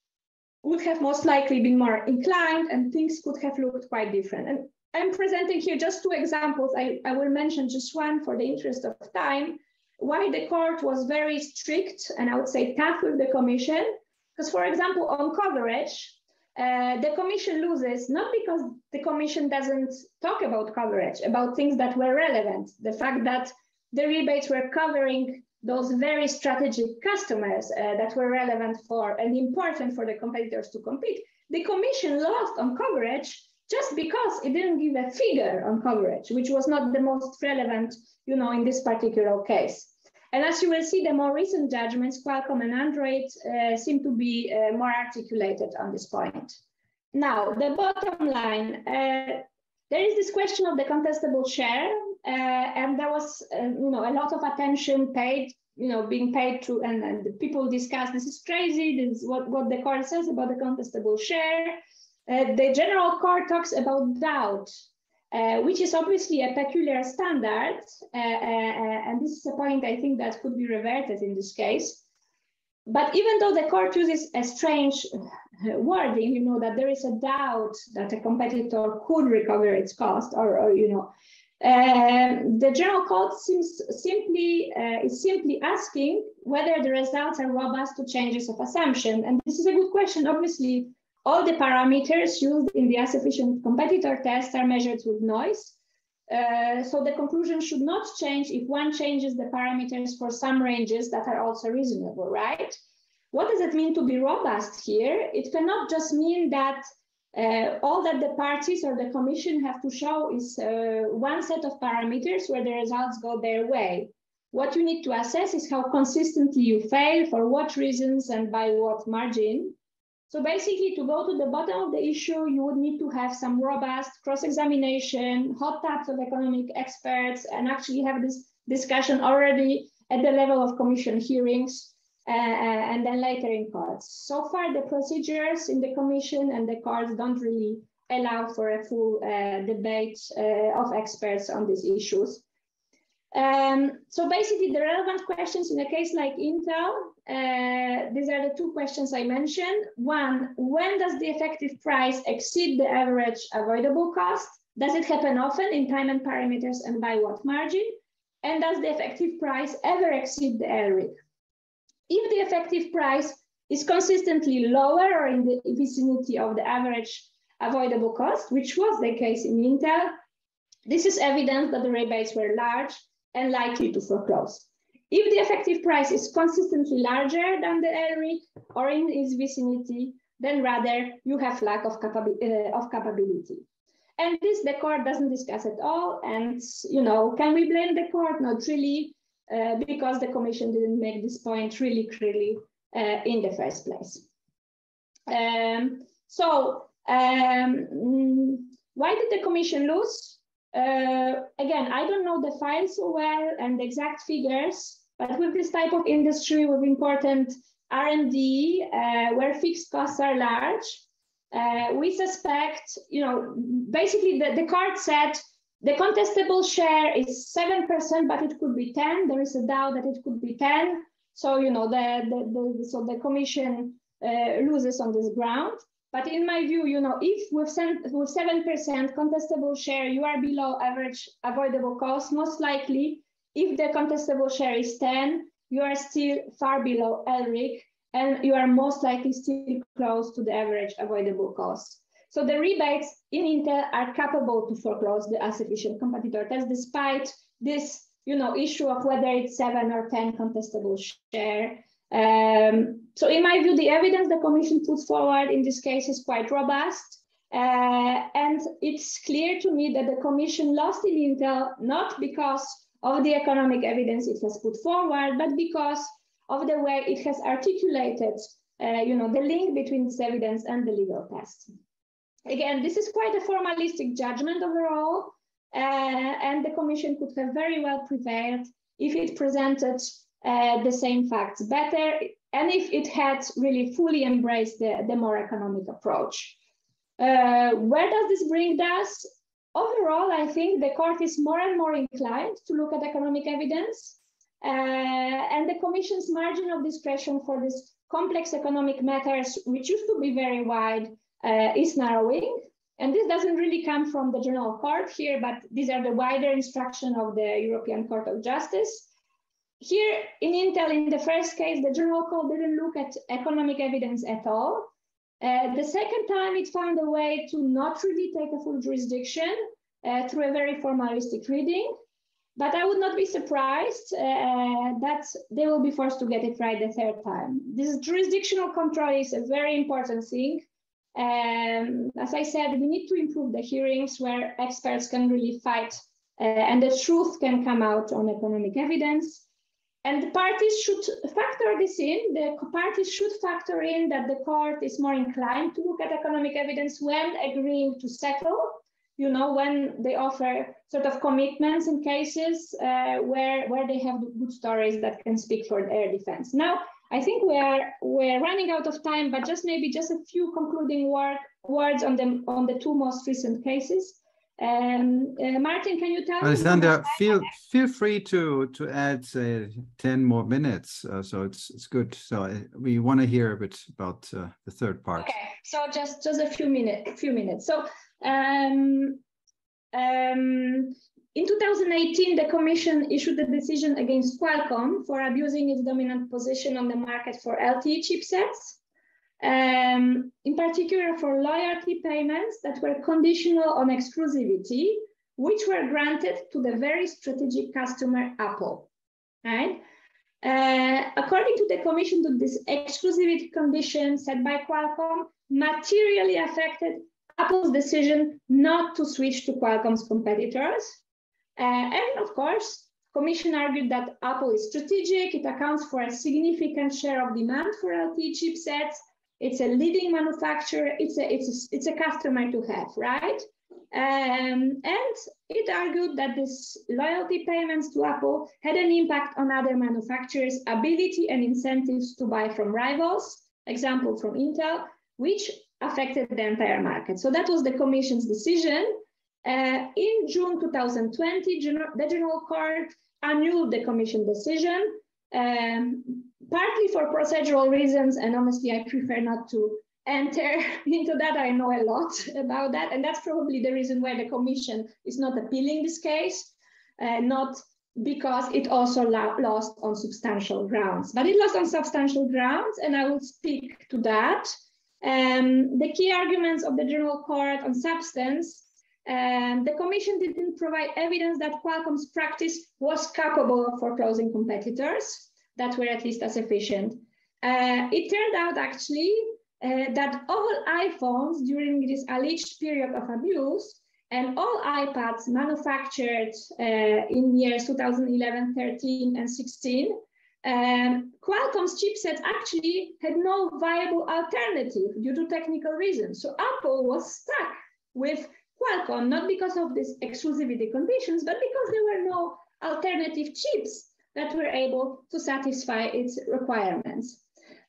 would have most likely been more inclined and things could have looked quite different. And I'm presenting here just two examples. I, I will mention just one for the interest of time. Why the court was very strict and I would say tough with the commission, because for example, on coverage, uh, the commission loses not because the commission doesn't talk about coverage, about things that were relevant. The fact that the rebates were covering those very strategic customers uh, that were relevant for and important for the competitors to compete. The commission lost on coverage just because it didn't give a figure on coverage, which was not the most relevant, you know, in this particular case. And as you will see, the more recent judgments, Qualcomm and Android, uh, seem to be uh, more articulated on this point. Now, the bottom line, uh, there is this question of the contestable share, uh, and there was, uh, you know, a lot of attention paid, you know, being paid to, and, and people discuss, this is crazy, this is what, what the court says about the contestable share. Uh, the General Court talks about doubt, uh, which is obviously a peculiar standard, uh, uh, and this is a point I think that could be reverted in this case. But even though the court uses a strange wording, you know, that there is a doubt that a competitor could recover its cost, or, or you know, uh, the General Court seems simply uh, is simply asking whether the results are robust to changes of assumption, and this is a good question, obviously. All the parameters used in the insufficient competitor test are measured with noise. Uh, so the conclusion should not change if one changes the parameters for some ranges that are also reasonable, right? What does it mean to be robust here? It cannot just mean that Uh, all that the parties or the commission have to show is uh, one set of parameters where the results go their way. What you need to assess is how consistently you fail, for what reasons, and by what margin. So basically, to go to the bottom of the issue, you would need to have some robust cross-examination, hot taps of economic experts, and actually have this discussion already at the level of commission hearings, uh, and then later in courts. So far, the procedures in the commission and the courts don't really allow for a full uh, debate uh, of experts on these issues. Um, so basically, the relevant questions in a case like Intel, uh, these are the two questions I mentioned. One, when does the effective price exceed the average avoidable cost? Does it happen often in time and parameters, and by what margin? And does the effective price ever exceed the L R I C? If the effective price is consistently lower or in the vicinity of the average avoidable cost, which was the case in Intel, this is evidence that the rebates were large and likely to foreclose. If the effective price is consistently larger than the L R I C or in its vicinity, then rather you have lack of, capabi uh, of capability. And this the court doesn't discuss at all. And, you know, can we blame the court? Not really, uh, because the commission didn't make this point really clearly uh, in the first place. Um, so um, why did the commission lose? Uh, again, I don't know the file so well and the exact figures, but with this type of industry with important R and D, uh, where fixed costs are large, uh, we suspect, you know, basically the, the court said the contestable share is seven percent, but it could be ten. There is a doubt that it could be ten. So, you know, the, the, the, so the commission uh, loses on this ground. But in my view, you know, if with seven percent contestable share, you are below average avoidable cost, most likely, if the contestable share is ten, you are still far below L R I C, and you are most likely still close to the average avoidable cost. So the rebates in Intel are capable to foreclose the insufficient competitor test, despite this, you know, issue of whether it's seven or ten contestable share. Um, so in my view, the evidence the commission puts forward in this case is quite robust. Uh, and it's clear to me that the commission lost in Intel, not because of the economic evidence it has put forward, but because of the way it has articulated, uh, you know, the link between this evidence and the legal test. Again, this is quite a formalistic judgment overall, uh, and the commission could have very well prevailed if it presented Uh, the same facts better, and if it had really fully embraced the, the more economic approach. Uh, where does this bring us? Overall, I think the court is more and more inclined to look at economic evidence, uh, and the commission's margin of discretion for these complex economic matters, which used to be very wide, uh, is narrowing. And this doesn't really come from the General Court here, but these are the wider instruction of the European Court of Justice. Here in Intel, in the first case, the General Court didn't look at economic evidence at all. Uh, the second time, it found a way to not really take a full jurisdiction uh, through a very formalistic reading. But I would not be surprised uh, that they will be forced to get it right the third time. This jurisdictional control is a very important thing. Um, as I said, we need to improve the hearings where experts can really fight uh, and the truth can come out on economic evidence. And the parties should factor this in. The parties should factor in that the court is more inclined to look at economic evidence when agreeing to settle, you know, when they offer sort of commitments in cases uh, where, where they have good stories that can speak for their defense. Now, I think we are we're running out of time, but just maybe just a few concluding word, words on the, on the two most recent cases. Um, uh, Martin, can you tell Aleksandra, me? feel feel free to to add say ten more minutes, uh, so it's it's good. So I, we want to hear a bit about uh, the third part. Okay, so just just a few minutes. Few minutes. So um, um, in two thousand eighteen, the Commission issued a decision against Qualcomm for abusing its dominant position on the market for L T E chipsets. Um, in particular for loyalty payments that were conditional on exclusivity, which were granted to the very strategic customer Apple, right? Uh, according to the Commission, this exclusivity condition set by Qualcomm materially affected Apple's decision not to switch to Qualcomm's competitors. Uh, and of course, Commission argued that Apple is strategic. It accounts for a significant share of demand for L T E chipsets. It's a leading manufacturer. It's a, it's a, it's a customer to have, right? Um, and it argued that this loyalty payments to Apple had an impact on other manufacturers' ability and incentives to buy from rivals, example from Intel, which affected the entire market. So that was the Commission's decision. Uh, in June two thousand twenty, the General Court annulled the Commission decision, um, partly for procedural reasons, and honestly, I prefer not to enter into that. I know a lot about that, and that's probably the reason why the Commission is not appealing this case, uh, not because it also lost on substantial grounds. But it lost on substantial grounds, and I will speak to that. Um, the key arguments of the General Court on substance. Um, the Commission didn't provide evidence that Qualcomm's practice was capable of foreclosing competitors that were at least as efficient. Uh, it turned out actually uh, that all iPhones during this alleged period of abuse and all iPads manufactured uh, in years two thousand eleven, thirteen, and sixteen, um, Qualcomm's chipsets actually had no viable alternative due to technical reasons. So Apple was stuck with Qualcomm, not because of these exclusivity conditions, but because there were no alternative chips that were able to satisfy its requirements.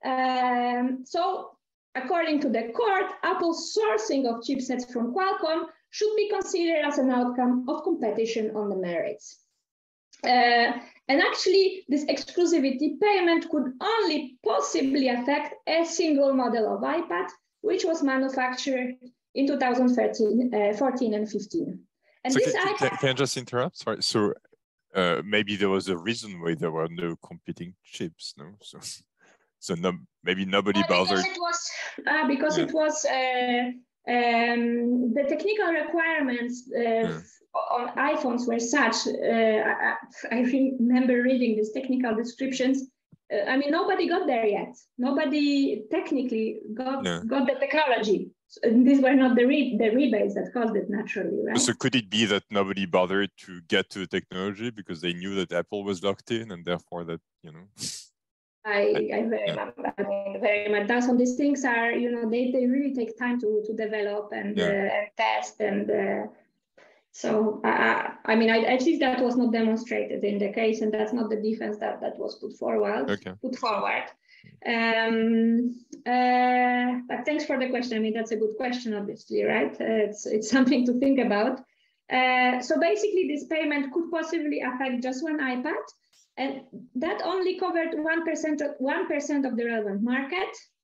Um, so, according to the court, Apple's sourcing of chipsets from Qualcomm should be considered as an outcome of competition on the merits. Uh, and actually, this exclusivity payment could only possibly affect a single model of iPad, which was manufactured in two thousand thirteen, uh, fourteen, and fifteen. And so this can, iPad... can, can I just interrupt? Sorry. So uh, maybe there was a reason why there were no competing chips, no? So, so no, maybe nobody uh, bothered. Because it was, uh, because yeah. it was uh, um, the technical requirements uh, yeah. on iPhones were such. Uh, I, I remember reading these technical descriptions. Uh, I mean, nobody got there yet. Nobody technically got yeah. got the technology. So these were not the re the rebates that caused it naturally, right? So could it be that nobody bothered to get to the technology because they knew that Apple was locked in, and therefore that, you know? I, I very yeah. much, I mean, very much. That's when these things are, you know, they, they really take time to to develop and, yeah. uh, and test, and uh, so uh, I mean, I, at least that was not demonstrated in the case, and that's not the defense that that was put forward. Okay. Put forward. Um, uh, but thanks for the question. I mean, that's a good question, obviously, right? Uh, it's it's something to think about. Uh, so basically, this payment could possibly affect just one iPad, and that only covered one percent of one percent of the relevant market.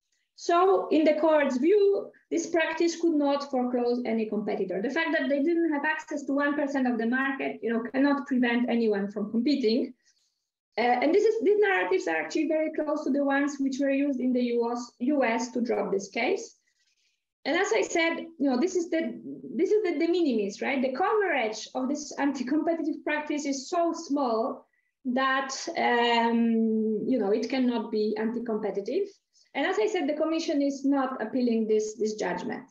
So, in the court's view, this practice could not foreclose any competitor. The fact that they didn't have access to one percent of the market, you know, cannot prevent anyone from competing. Uh, and this is, these narratives are actually very close to the ones which were used in the U S, U S to drop this case. And as I said, you know, this is the this is the de minimis, right? The coverage of this anti-competitive practice is so small that um, you know, it cannot be anti-competitive. And as I said, the Commission is not appealing this this judgment.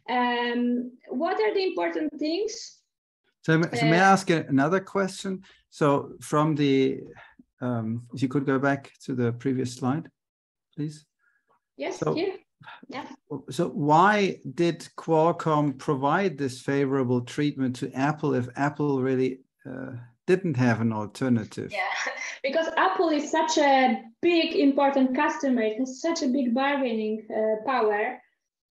Um, what are the important things? So, so may I ask another question? So from the Um, if you could go back to the previous slide, please. Yes, so, here. Yeah. So why did Qualcomm provide this favorable treatment to Apple if Apple really uh, didn't have an alternative? Yeah, because Apple is such a big, important customer. It has such a big bargaining uh, power.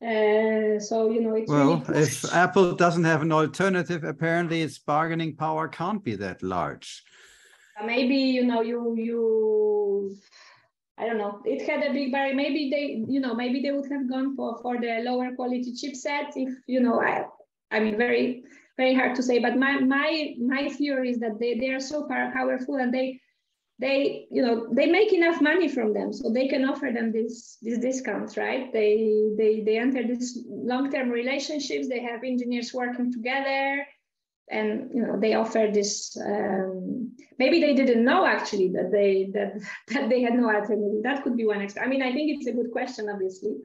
Uh, so, you know, it's well, really if Apple doesn't have an alternative, apparently its bargaining power can't be that large. Maybe, you know, you, you, I don't know, it had a big barrier. Maybe they, you know, maybe they would have gone for, for the lower quality chipset if, you know, I, I mean, very, very hard to say, but my, my, my theory is that they, they are so powerful, and they, they, you know, they make enough money from them, so they can offer them this, these discounts, right? They, they, they enter these long-term relationships. They have engineers working together. And, you know, they offer this, um, maybe they didn't know actually that they that, that they had no alternative. That could be one extra. I mean, I think it's a good question, obviously.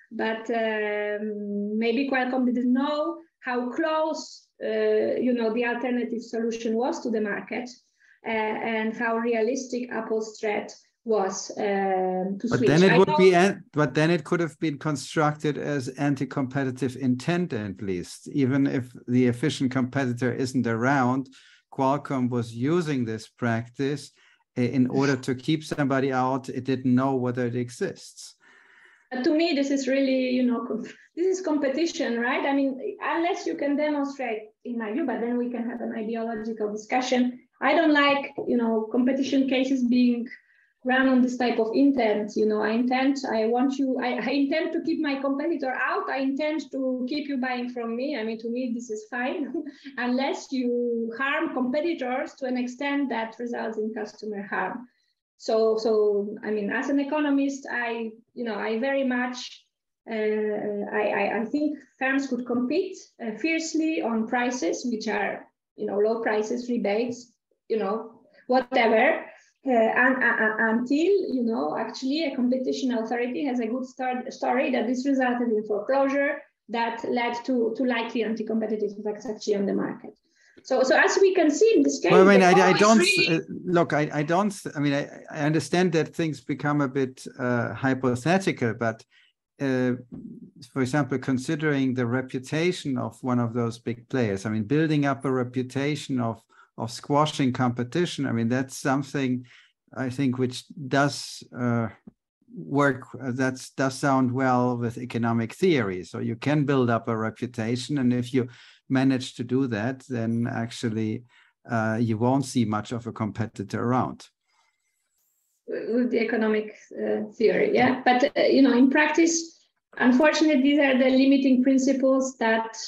but um, maybe Qualcomm didn't know how close, uh, you know, the alternative solution was to the market, uh, and how realistic Apple's threat was um, to but switch. then it I would know, be, but then it could have been constructed as anti-competitive intent, at least, even if the efficient competitor isn't around. Qualcomm was using this practice in order to keep somebody out. It didn't know whether it exists. To me, this is really, you know, this is competition, right? I mean, unless you can demonstrate, in my view, but then we can have an ideological discussion. I don't like, you know, competition cases being run on this type of intent. You know, I intend, I want you, I, I intend to keep my competitor out. I intend to keep you buying from me. I mean, to me, this is fine, unless you harm competitors to an extent that results in customer harm. So, so I mean, as an economist, I, you know, I very much, uh, I, I, I think firms could compete uh, fiercely on prices, which are, you know, low prices, rebates, you know, whatever, uh, and, uh, until, you know, actually a competition authority has a good start, story that this resulted in foreclosure that led to, to likely anti-competitive effects actually on the market. So, so as we can see in this case, well, I mean, I, I don't really... uh, look. I, I don't. I mean, I, I understand that things become a bit uh, hypothetical, but uh, for example, considering the reputation of one of those big players, I mean, building up a reputation of of squashing competition. I mean, that's something I think which does uh, work. Uh, that does sound well with economic theory. So you can build up a reputation, and if you manage to do that, then actually uh, you won't see much of a competitor around. With the economic uh, theory, yeah. But, uh, you know, in practice, unfortunately, these are the limiting principles that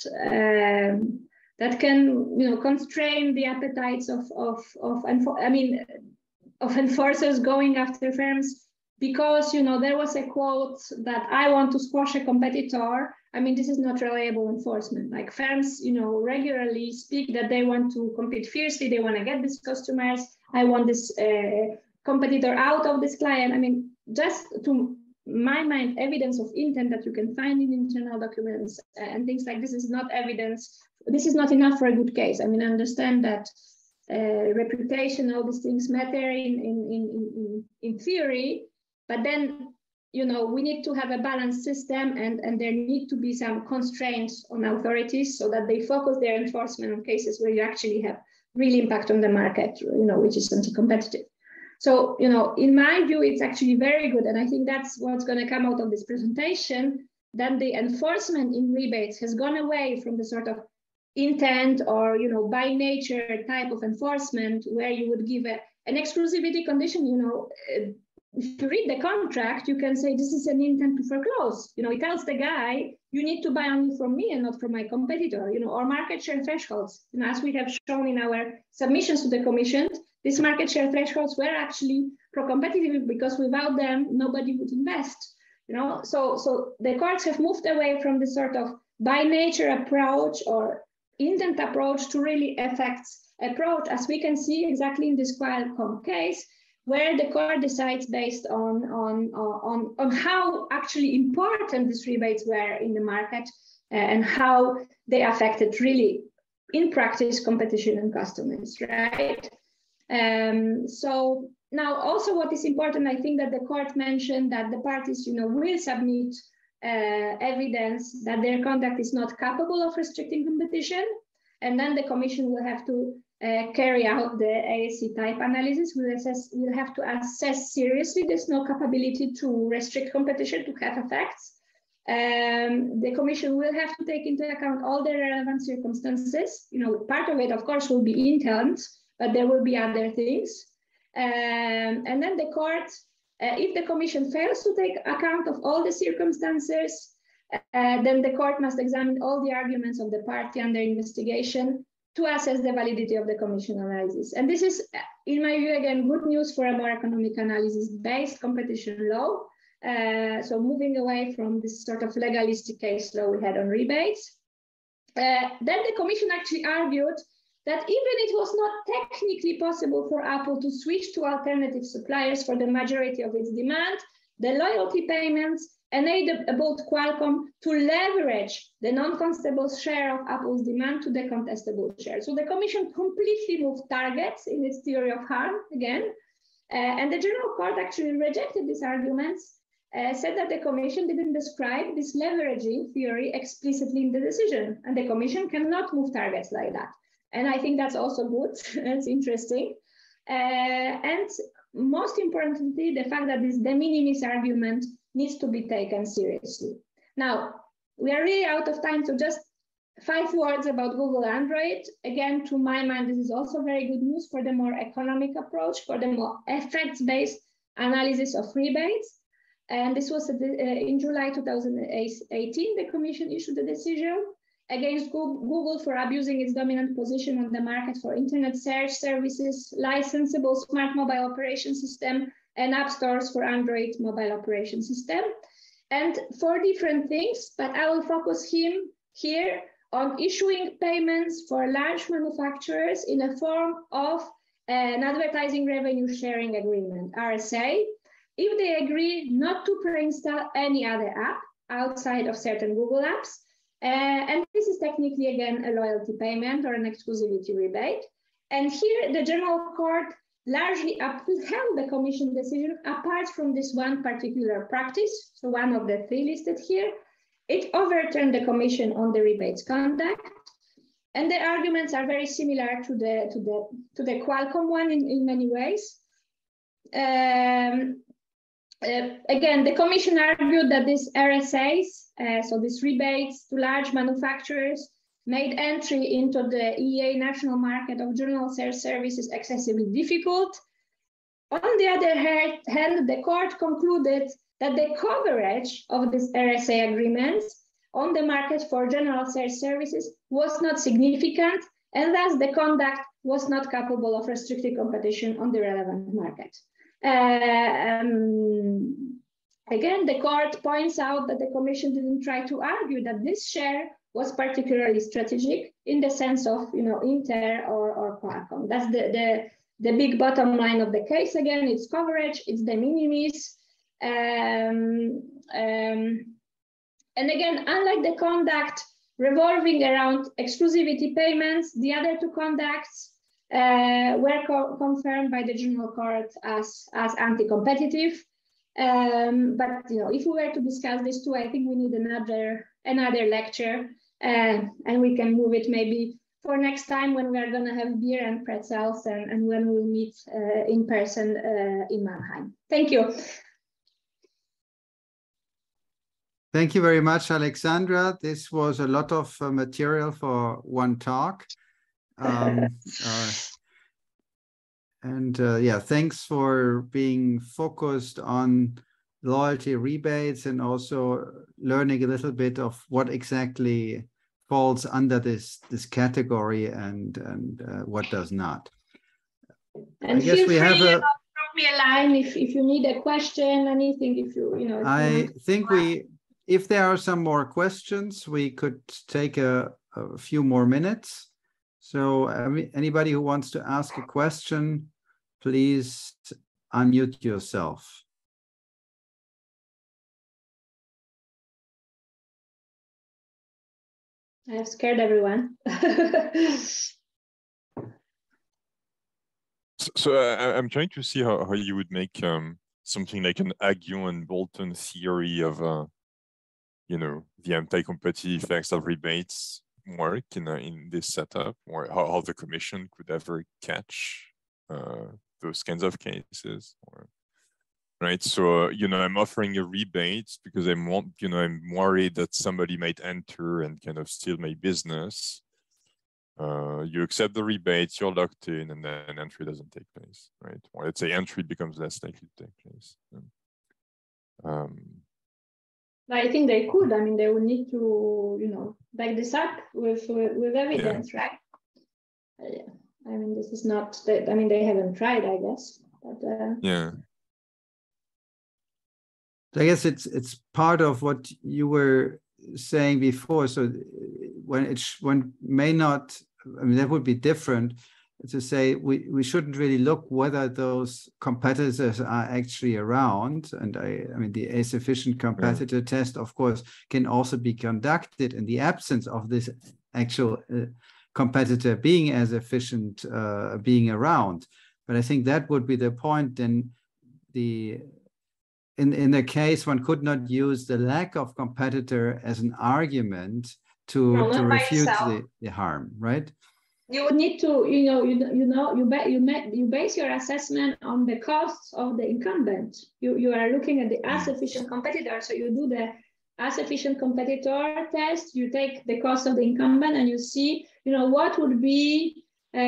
um, that can, you know, constrain the appetites of, of, of I mean, of enforcers going after firms. Because, you know, there was a quote that I want to squash a competitor. I mean, this is not reliable enforcement. Like firms, you know, regularly speak that they want to compete fiercely. They want to get these customers. I want this uh, competitor out of this client. I mean, just to my mind, evidence of intent that you can find in internal documents and things like this is not evidence. This is not enough for a good case. I mean, I understand that uh, reputation, all these things matter in, in, in, in, in theory. But then, you know, we need to have a balanced system, and, and there need to be some constraints on authorities so that they focus their enforcement on cases where you actually have real impact on the market, you know, which is anti-competitive. So, you know, in my view, it's actually very good. And I think that's what's going to come out of this presentation. Then the enforcement in rebates has gone away from the sort of intent or, you know, by nature type of enforcement where you would give a, an exclusivity condition, you know, uh, if you read the contract, you can say this is an intent to foreclose. You know, it tells the guy, you need to buy only from me and not from my competitor, you know, or market share thresholds. You know, as we have shown in our submissions to the commission, these market share thresholds were actually pro-competitive because without them, nobody would invest. You know, so, so the courts have moved away from this sort of by nature approach or intent approach to really effects approach, as we can see exactly in this Qualcomm case, where the court decides based on, on, on, on how actually important these rebates were in the market uh, and how they affected really, in practice, competition and customers, right? Um, so now also what is important, I think that the court mentioned that the parties, you know, will submit uh, evidence that their conduct is not capable of restricting competition, and then the commission will have to Uh, carry out the A S C type analysis. We'll, assess, we'll have to assess seriously there's no capability to restrict competition to have effects. Um, the commission will have to take into account all the relevant circumstances. You know, part of it, of course, will be intent, but there will be other things. Um, and then the court, uh, if the commission fails to take account of all the circumstances, uh, then the court must examine all the arguments of the party under investigation to assess the validity of the commission analysis. And this is, in my view, again, good news for a more economic analysis-based competition law. Uh, so moving away from this sort of legalistic case law we had on rebates. Uh, then the commission actually argued that even it was not technically possible for Apple to switch to alternative suppliers for the majority of its demand, the loyalty payments enabled Qualcomm to leverage the non-contestable share of Apple's demand to the contestable share. So the Commission completely moved targets in its theory of harm again, uh, and the General Court actually rejected these arguments, uh, said that the Commission didn't describe this leveraging theory explicitly in the decision, and the Commission cannot move targets like that. And I think that's also good. That's interesting. Uh, and most importantly, the fact that this de minimis argument needs to be taken seriously. Now, we are really out of time, so just five words about Google Android. Again, to my mind, this is also very good news for the more economic approach, for the more effects-based analysis of rebates. And this was uh, in July two thousand eighteen, the Commission issued a decision against Google for abusing its dominant position on the market for internet search services, licensable smart mobile operation system, and app stores for Android mobile operation system. And four different things, but I will focus him here on issuing payments for large manufacturers in a form of an advertising revenue sharing agreement, R S A, if they agree not to pre-install any other app outside of certain Google apps. Uh, and this is technically, again, a loyalty payment or an exclusivity rebate. And here, the General Court largely upheld the Commission decision apart from this one particular practice, so one of the three listed here. It overturned the Commission on the rebates conduct. And the arguments are very similar to the, to the, to the Qualcomm one in, in many ways. Um, Uh, again, the Commission argued that these R S As, uh, so these rebates to large manufacturers, made entry into the E E A national market of general sales services excessively difficult. On the other hand, the court concluded that the coverage of these R S A agreements on the market for general sales services was not significant, and thus the conduct was not capable of restricting competition on the relevant market. Uh, um, again, the court points out that the Commission didn't try to argue that this share was particularly strategic in the sense of, you know, Inter or, or Qualcomm. That's the, the, the big bottom line of the case. Again, it's coverage, it's de minimis. Um, um, and again, unlike the conduct revolving around exclusivity payments, the other two conducts Uh, were co confirmed by the General Court as, as anti-competitive. Um, but you know, if we were to discuss this too, I think we need another, another lecture, uh, and we can move it maybe for next time when we are going to have beer and pretzels and, and when we'll meet uh, in person uh, in Mannheim. Thank you. Thank you very much, Aleksandra. This was a lot of uh, material for one talk. Um, uh, and uh, yeah, thanks for being focused on loyalty rebates and also learning a little bit of what exactly falls under this this category and and uh, what does not. And I guess feel we free, have a. you know, drop me a line if if you need a question, anything. If you you know. If I you think we, if there are some more questions, we could take a, a few more minutes. So anybody who wants to ask a question, please unmute yourself. I have scared everyone. so so uh, I'm trying to see how, how you would make um, something like an Aghion and Bolton theory of, uh, you know, the anti-competitive effects of rebates work in a, in this setup, or how, how the Commission could ever catch uh, those kinds of cases, or, right? So uh, you know, I'm offering a rebate because I'm want, you know, I'm worried that somebody might enter and kind of steal my business. Uh, you accept the rebates, you're locked in, and then entry doesn't take place, right? Or let's say entry becomes less likely to take place. Um, I think they could. I mean, they would need to, you know, back this up with with, with evidence, yeah. Right? Uh, yeah. I mean, this is not. That, I mean, they haven't tried, I guess. But uh... yeah. I guess it's it's part of what you were saying before. So when it when may not, I mean, that would be different to say we, we shouldn't really look whether those competitors are actually around. And I, I mean, the as efficient competitor yeah. test, of course, can also be conducted in the absence of this actual uh, competitor being as efficient, uh, being around. But I think that would be the point. Then the in, in the case, one could not use the lack of competitor as an argument to, no, to refute the, the harm, right? You would need to, you know, you, you know, you, ba you, you base your assessment on the costs of the incumbent. You, you are looking at the as efficient competitor. So you do the as efficient competitor test, you take the cost of the incumbent and you see, you know, what would be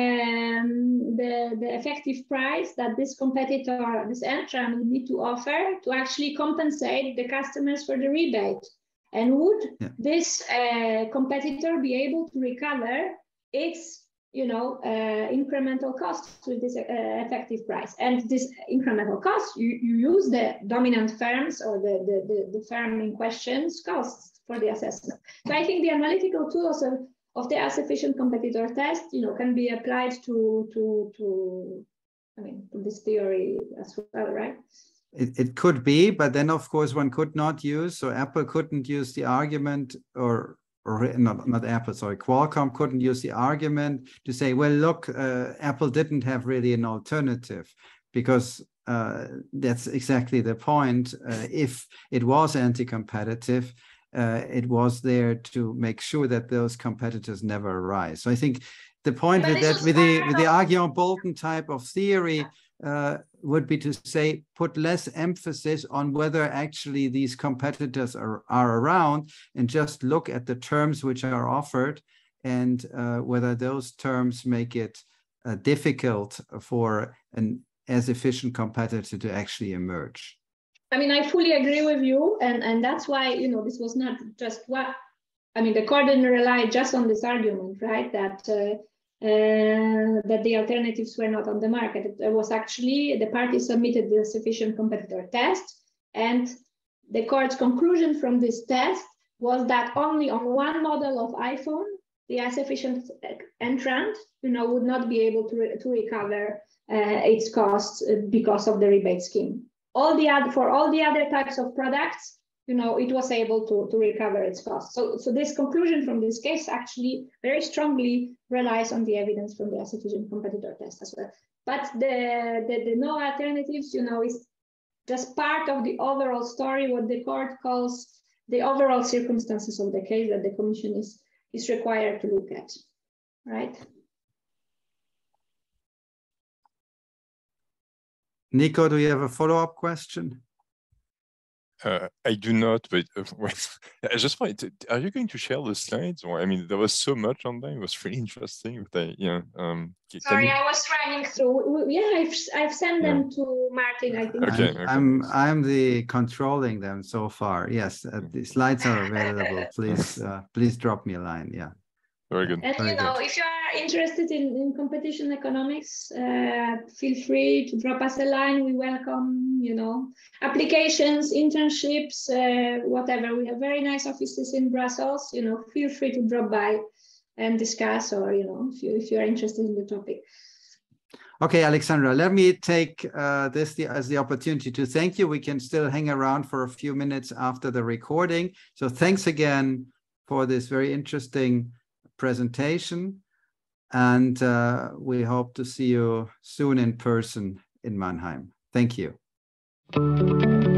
um, the, the effective price that this competitor, this entrant would need to offer to actually compensate the customers for the rebate. And would yeah. this uh, competitor be able to recover its you know, uh, incremental costs with this uh, effective price. And this incremental cost, you, you use the dominant firms or the, the, the, the firm in question's costs for the assessment. So I think the analytical tools of, of the as efficient competitor test, you know, can be applied to, to, to I mean, to this theory as well, right? It, it could be, but then of course one could not use, so Apple couldn't use the argument or or not, not Apple, sorry, Qualcomm couldn't use the argument to say, well, look, uh, Apple didn't have really an alternative, because uh, that's exactly the point. Uh, if it was anti-competitive, uh, it was there to make sure that those competitors never arise. So I think the point with that, with the, with the Arguin-Bolton type of theory, uh, would be to say, put less emphasis on whether actually these competitors are, are around, and just look at the terms which are offered and uh, whether those terms make it uh, difficult for an as efficient competitor to actually emerge. I mean, I fully agree with you. And, and that's why, you know, this was not just what, I mean, the court didn't rely just on this argument, right? That uh, Uh, that the alternatives were not on the market. It was actually, the parties submitted the sufficient competitor test, and the court's conclusion from this test was that only on one model of iPhone, the as efficient entrant, you know, would not be able to, re to recover uh, its costs because of the rebate scheme. All the other, for all the other types of products, you know, it was able to, to recover its costs. So, so this conclusion from this case actually very strongly relies on the evidence from the as efficient competitor test as well. But the, the, the no alternatives, you know, is just part of the overall story, what the court calls the overall circumstances of the case that the commission is, is required to look at, right? Nico, do you have a follow-up question? Uh, I do not, but uh, I just wanted to, are you going to share the slides? Or, I mean, there was so much on there. It was really interesting. But I, yeah, um, Sorry, you... I was running through. Yeah, I've, I've sent them yeah. to Martin, I think. Okay, I'm, okay. I'm, I'm the controlling them so far. Yes, uh, the slides are available. Please, uh, please drop me a line. Yeah. Very good. And, Very you know, good. if you are interested in, in competition economics, uh, feel free to drop us a line. We welcome, you know, applications, internships, uh, whatever. We have very nice offices in Brussels. You know, feel free to drop by and discuss, or, you know, if, you, if you're interested in the topic. Okay, Aleksandra, let me take uh, this the, as the opportunity to thank you. We can still hang around for a few minutes after the recording. So thanks again for this very interesting presentation, and uh, we hope to see you soon in person in Mannheim. Thank you.